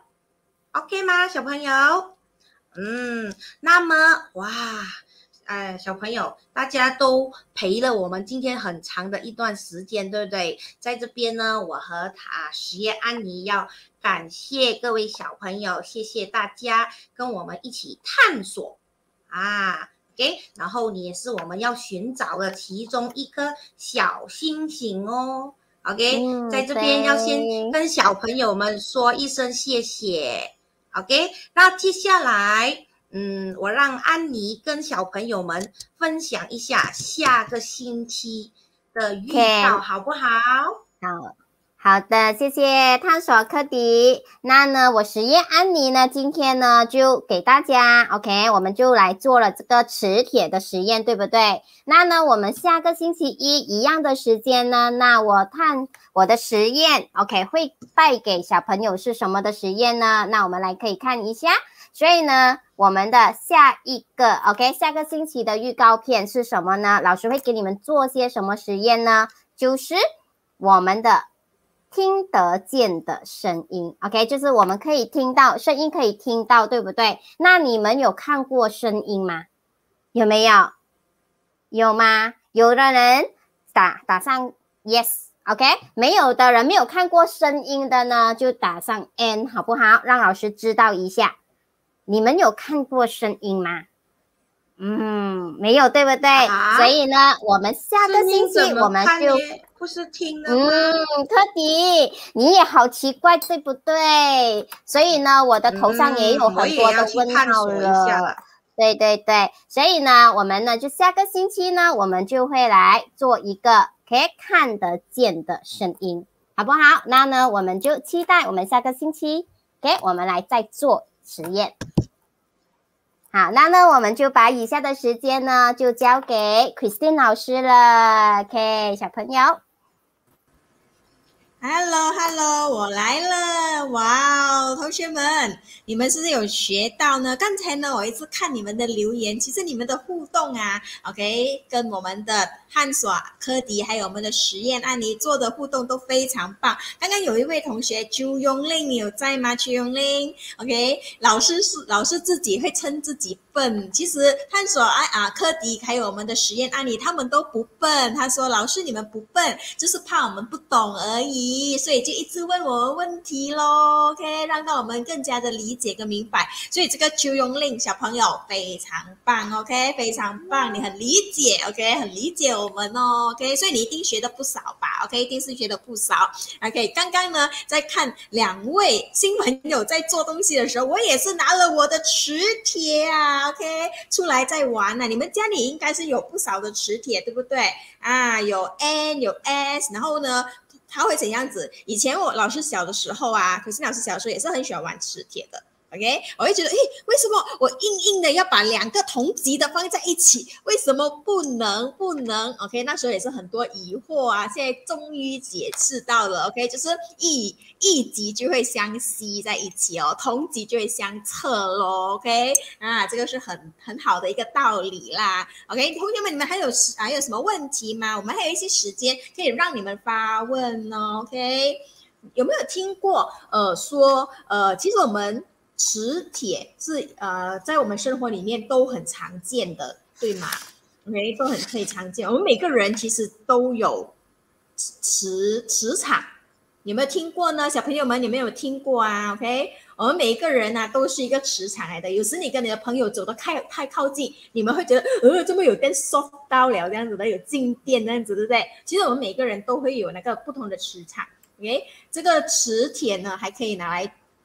OK 吗，小朋友？嗯，那么哇，哎，小朋友，大家都陪了我们今天很长的一段时间，对不对？在这边呢，我和他实验安妮要感谢各位小朋友，谢谢大家跟我们一起探索啊 ，OK， 然后你也是我们要寻找的其中一颗小星星哦。OK，、嗯、在这边要先跟小朋友们说一声谢谢。OK， 那接下来，嗯，我让安妮跟小朋友们分享一下下个星期的预告， okay. 好不好？ 好，好的，谢谢探索科迪。那呢，我实验安妮呢，今天呢就给大家 ，OK， 我们就来做了这个磁铁的实验，对不对？那呢，我们下个星期一一样的时间呢，那我探我的实验 ，OK， 会带给小朋友是什么的实验呢？那我们来可以看一下。所以呢，我们的下一个 OK， 下个星期的预告片是什么呢？老师会给你们做些什么实验呢？就是我们的听得见的声音 ，OK， 就是我们可以听到声音，可以听到，对不对？那你们有看过声音吗？有没有？有吗？有的人打打上 yes。OK， 没有的人没有看过声音的呢，就打上 N， 好不好？让老师知道一下。你们有看过声音吗？嗯，没有，对不对？啊、所以呢，我们下个星期我们就不是听的吗？ 嗯，科迪，你也好奇怪，对不对？所以呢，我的头上也有很多的问号了。嗯、对对对，所以呢，我们呢就下个星期呢，我们就会来做一个可以看得见的声音，好不好？那呢，我们就期待我们下个星期 ，OK， 我们来再做实验。好，那呢，我们就把以下的时间呢，就交给 Christine 老师了。OK， 小朋友。 Hello Hello， 我来了！哇哦，同学们，你们是不是有学到呢？刚才呢，我一直看你们的留言，其实你们的互动啊 ，OK， 跟我们的探索科迪还有我们的实验安妮做的互动都非常棒。刚刚有一位同学朱永令，你有在吗？朱永令 ，OK， 老师是老师自己会称自己笨，其实探索啊啊科迪还有我们的实验安妮他们都不笨。他说老师你们不笨，就是怕我们不懂而已。所以就一直问我们问题咯 ，OK， 让到我们更加的理解跟明白。所以这个邱永令小朋友非常棒 ，OK， 非常棒，你很理解 ，OK， 很理解我们哦 ，OK， 所以你一定学的不少吧 ，OK， 一定是学的不少 ，OK。刚刚呢在看两位新朋友在做东西的时候，我也是拿了我的磁铁啊 ，OK， 出来在玩啊。你们家里应该是有不少的磁铁，对不对？啊，有 N 有 S， 然后呢？他会怎样子？以前我老师小的时候啊，可是老师小的时候也是很喜欢玩磁铁的。OK， 我会觉得，诶，为什么我硬硬的要把两个同级的放在一起？为什么不能？不能 ？OK， 那时候也是很多疑惑啊，现在终于解释到了。OK， 就是一一级就会相吸在一起哦，同级就会相侧咯。OK， 啊，这个是很很好的一个道理啦。OK， 同学们，你们还有还有什么问题吗？我们还有一些时间可以让你们发问哦。OK， 有没有听过呃说呃，其实我们磁铁是呃在我们生活里面都很常见的，对吗 ？OK， 都很可以常见。我们每个人其实都有磁磁场，有没有听过呢？小朋友们有没有听过啊 ？OK， 我们每一个人啊都是一个磁场来的。有时你跟你的朋友走得太太靠近，你们会觉得呃这么有点 soft 到了这样子的，有静电这样子，对不对？其实我们每个人都会有那个不同的磁场。OK， 这个磁铁呢还可以拿来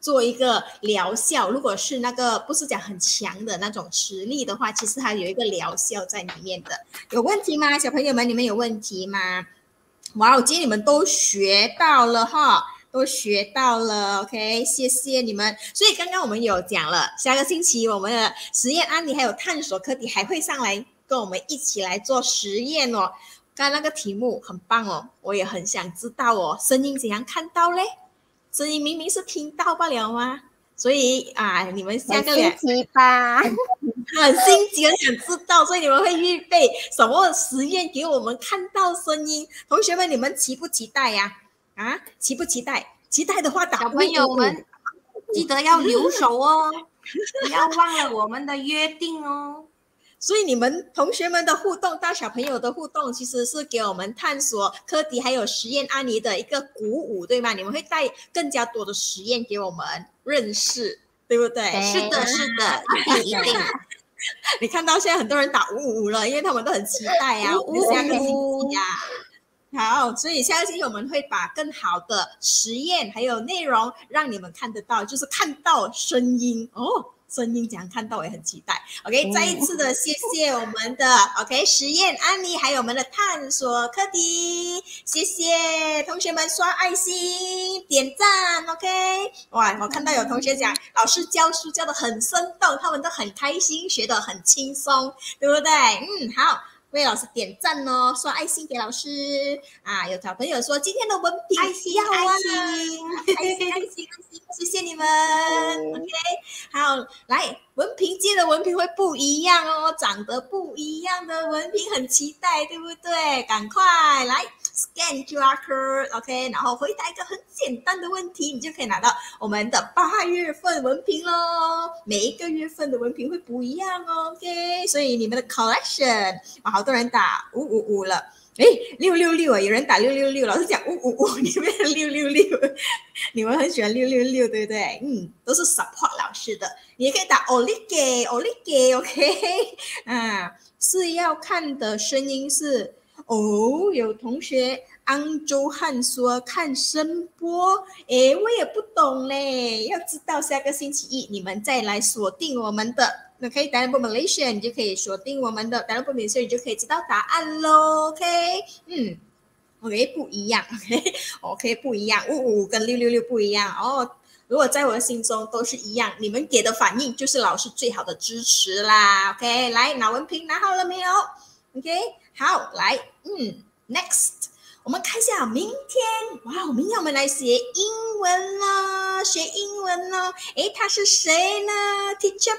做一个疗效。如果是那个不是讲很强的那种实力的话，其实它有一个疗效在里面的。有问题吗？小朋友们，你们有问题吗？哇，我今天你们都学到了哈，都学到了 ，OK， 谢谢你们。所以刚刚我们有讲了，下个星期我们的实验案例还有探索课题还会上来跟我们一起来做实验哦。刚刚那个题目很棒哦，我也很想知道哦，声音怎样看到嘞？声音明明是听到罢了吗？所以啊，你们下个很新奇吧？ 很心急，很想知道，所以你们会预备什么实验给我们看到声音？同学们，你们期不期待呀？啊，期不期待？期待的话打小朋友们记得要留守哦，不要忘了我们的约定哦。 所以你们同学们的互动，大小朋友的互动，其实是给我们探索课题还有实验案例的一个鼓舞，对吗？你们会带更加多的实验给我们认识，对不对？ 是的，是的，一定一定。 你看到现在很多人打五五五了，因为他们都很期待啊，我们下个星期啊。好，所以下个星期我们会把更好的实验还有内容让你们看得到，就是看到声音哦。声音怎样看到我也很期待 OK 再一次的谢谢我们的 OK 实验案例还有我们的探索课题，谢谢同学们刷爱心点赞 OK 哇，我看到有同学讲老师教书教得很生动，他们都很开心，学得很轻松，对不对？嗯，好，为老师点赞哦，刷爱心给老师啊！有小朋友说今天的文凭爱心要啊， 爱心爱心爱心爱心，谢谢你们。OK， 好，来文凭界的文凭会不一样哦，长得不一样的文凭很期待，对不对？赶快来 scan Q R code，OK， 然后回答一个很简单的问题，你就可以拿到我们的八月份文凭咯。每一个月份的文凭会不一样哦 ，OK， 所以你们的 collection， 哇，好多人打五五五了。哎，六六六啊！有人打六六六，老师讲五五五，你们六六六，你们很喜欢六六六，对不对？嗯，都是 support 老师的，你也可以打 olige olige OK， 啊，是要看的声音是哦，有同学安州汉说看声波，诶，我也不懂嘞，要知道下个星期一你们再来锁定我们的。OK， Dynamo Malaysia 你就可以锁定我们的 Dynamo Malaysia， 你就可以知道答案咯 OK， 嗯 OK 不一样 OK OK 不一样，五五五跟六六六不一样哦。如果在我的心中都是一样，你们给的反应就是老师最好的支持啦 OK， 来拿文凭拿好了没有 OK， 好，来嗯 Next我们看一下明天，哇，明天我们来学英文了，学英文了。诶，他是谁呢 ？Teacher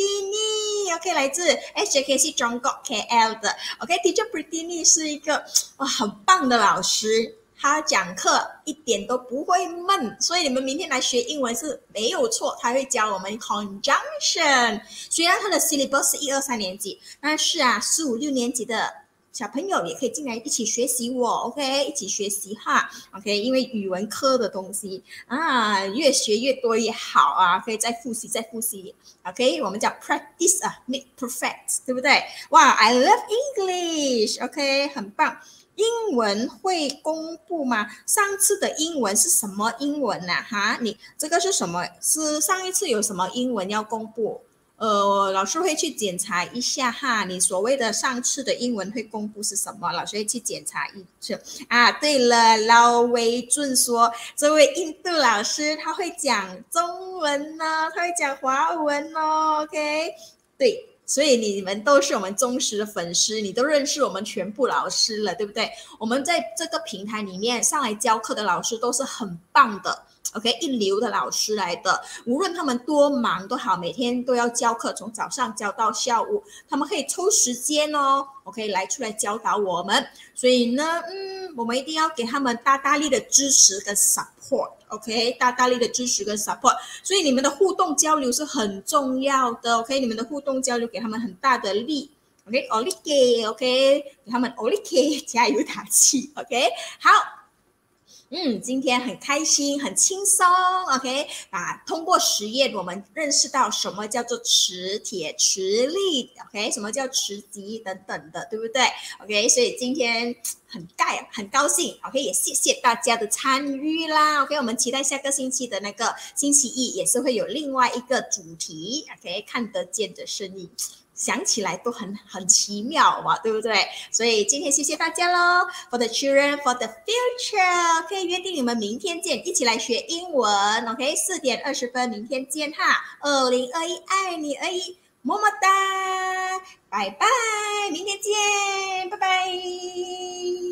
Pritini OK， 来自 H K C 中国 K L 的 OK，Teacher Pritini 是一个哇很棒的老师，他讲课一点都不会闷，所以你们明天来学英文是没有错，他会教我们 conjunction。虽然他的 syllabus 是一二三年级，但是啊，四五六年级的小朋友也可以进来一起学习我 OK， 一起学习哈 OK， 因为语文科的东西啊，越学越多越好啊，可以再复习再复习 OK， 我们叫 practice 啊 make perfect， 对不对？哇 I love English OK， 很棒。英文会公布吗？上次的英文是什么英文啊？哈，你这个是什么？是上一次有什么英文要公布？呃，老师会去检查一下哈，你所谓的上次的英文会公布是什么？老师会去检查一次啊。对了，老维俊说，这位印度老师他会讲中文呢，他会讲华文哦 ，OK， 对。所以你们都是我们忠实的粉丝，你都认识我们全部老师了，对不对？我们在这个平台里面上来教课的老师都是很棒的 OK， 一流的老师来的，无论他们多忙都好，每天都要教课，从早上教到下午，他们可以抽时间哦 OK 来出来教导我们，所以呢嗯，我们一定要给他们大大力的支持跟 support OK， 大大力的支持跟 support， 所以你们的互动交流是很重要的 OK， 你们的互动交流给他们很大的力 OK， Olike OK， 给他们 Olike 加油打气 OK， 好嗯，今天很开心，很轻松 ，OK 啊。通过实验，我们认识到什么叫做磁铁、磁力 ，OK， 什么叫磁极等等的，对不对 ？OK， 所以今天很盖很高兴 ，OK， 也谢谢大家的参与啦 ，OK， 我们期待下个星期的那个星期一也是会有另外一个主题 ，OK， 看得见的声音。想起来都很很奇妙嘛，对不对？所以今天谢谢大家喽 ，For the children, for the future， 可以约定你们明天见，一起来学英文 ，OK？ 四点二十分，明天见哈！二零二一爱你而已，么么哒，拜拜，明天见，拜拜。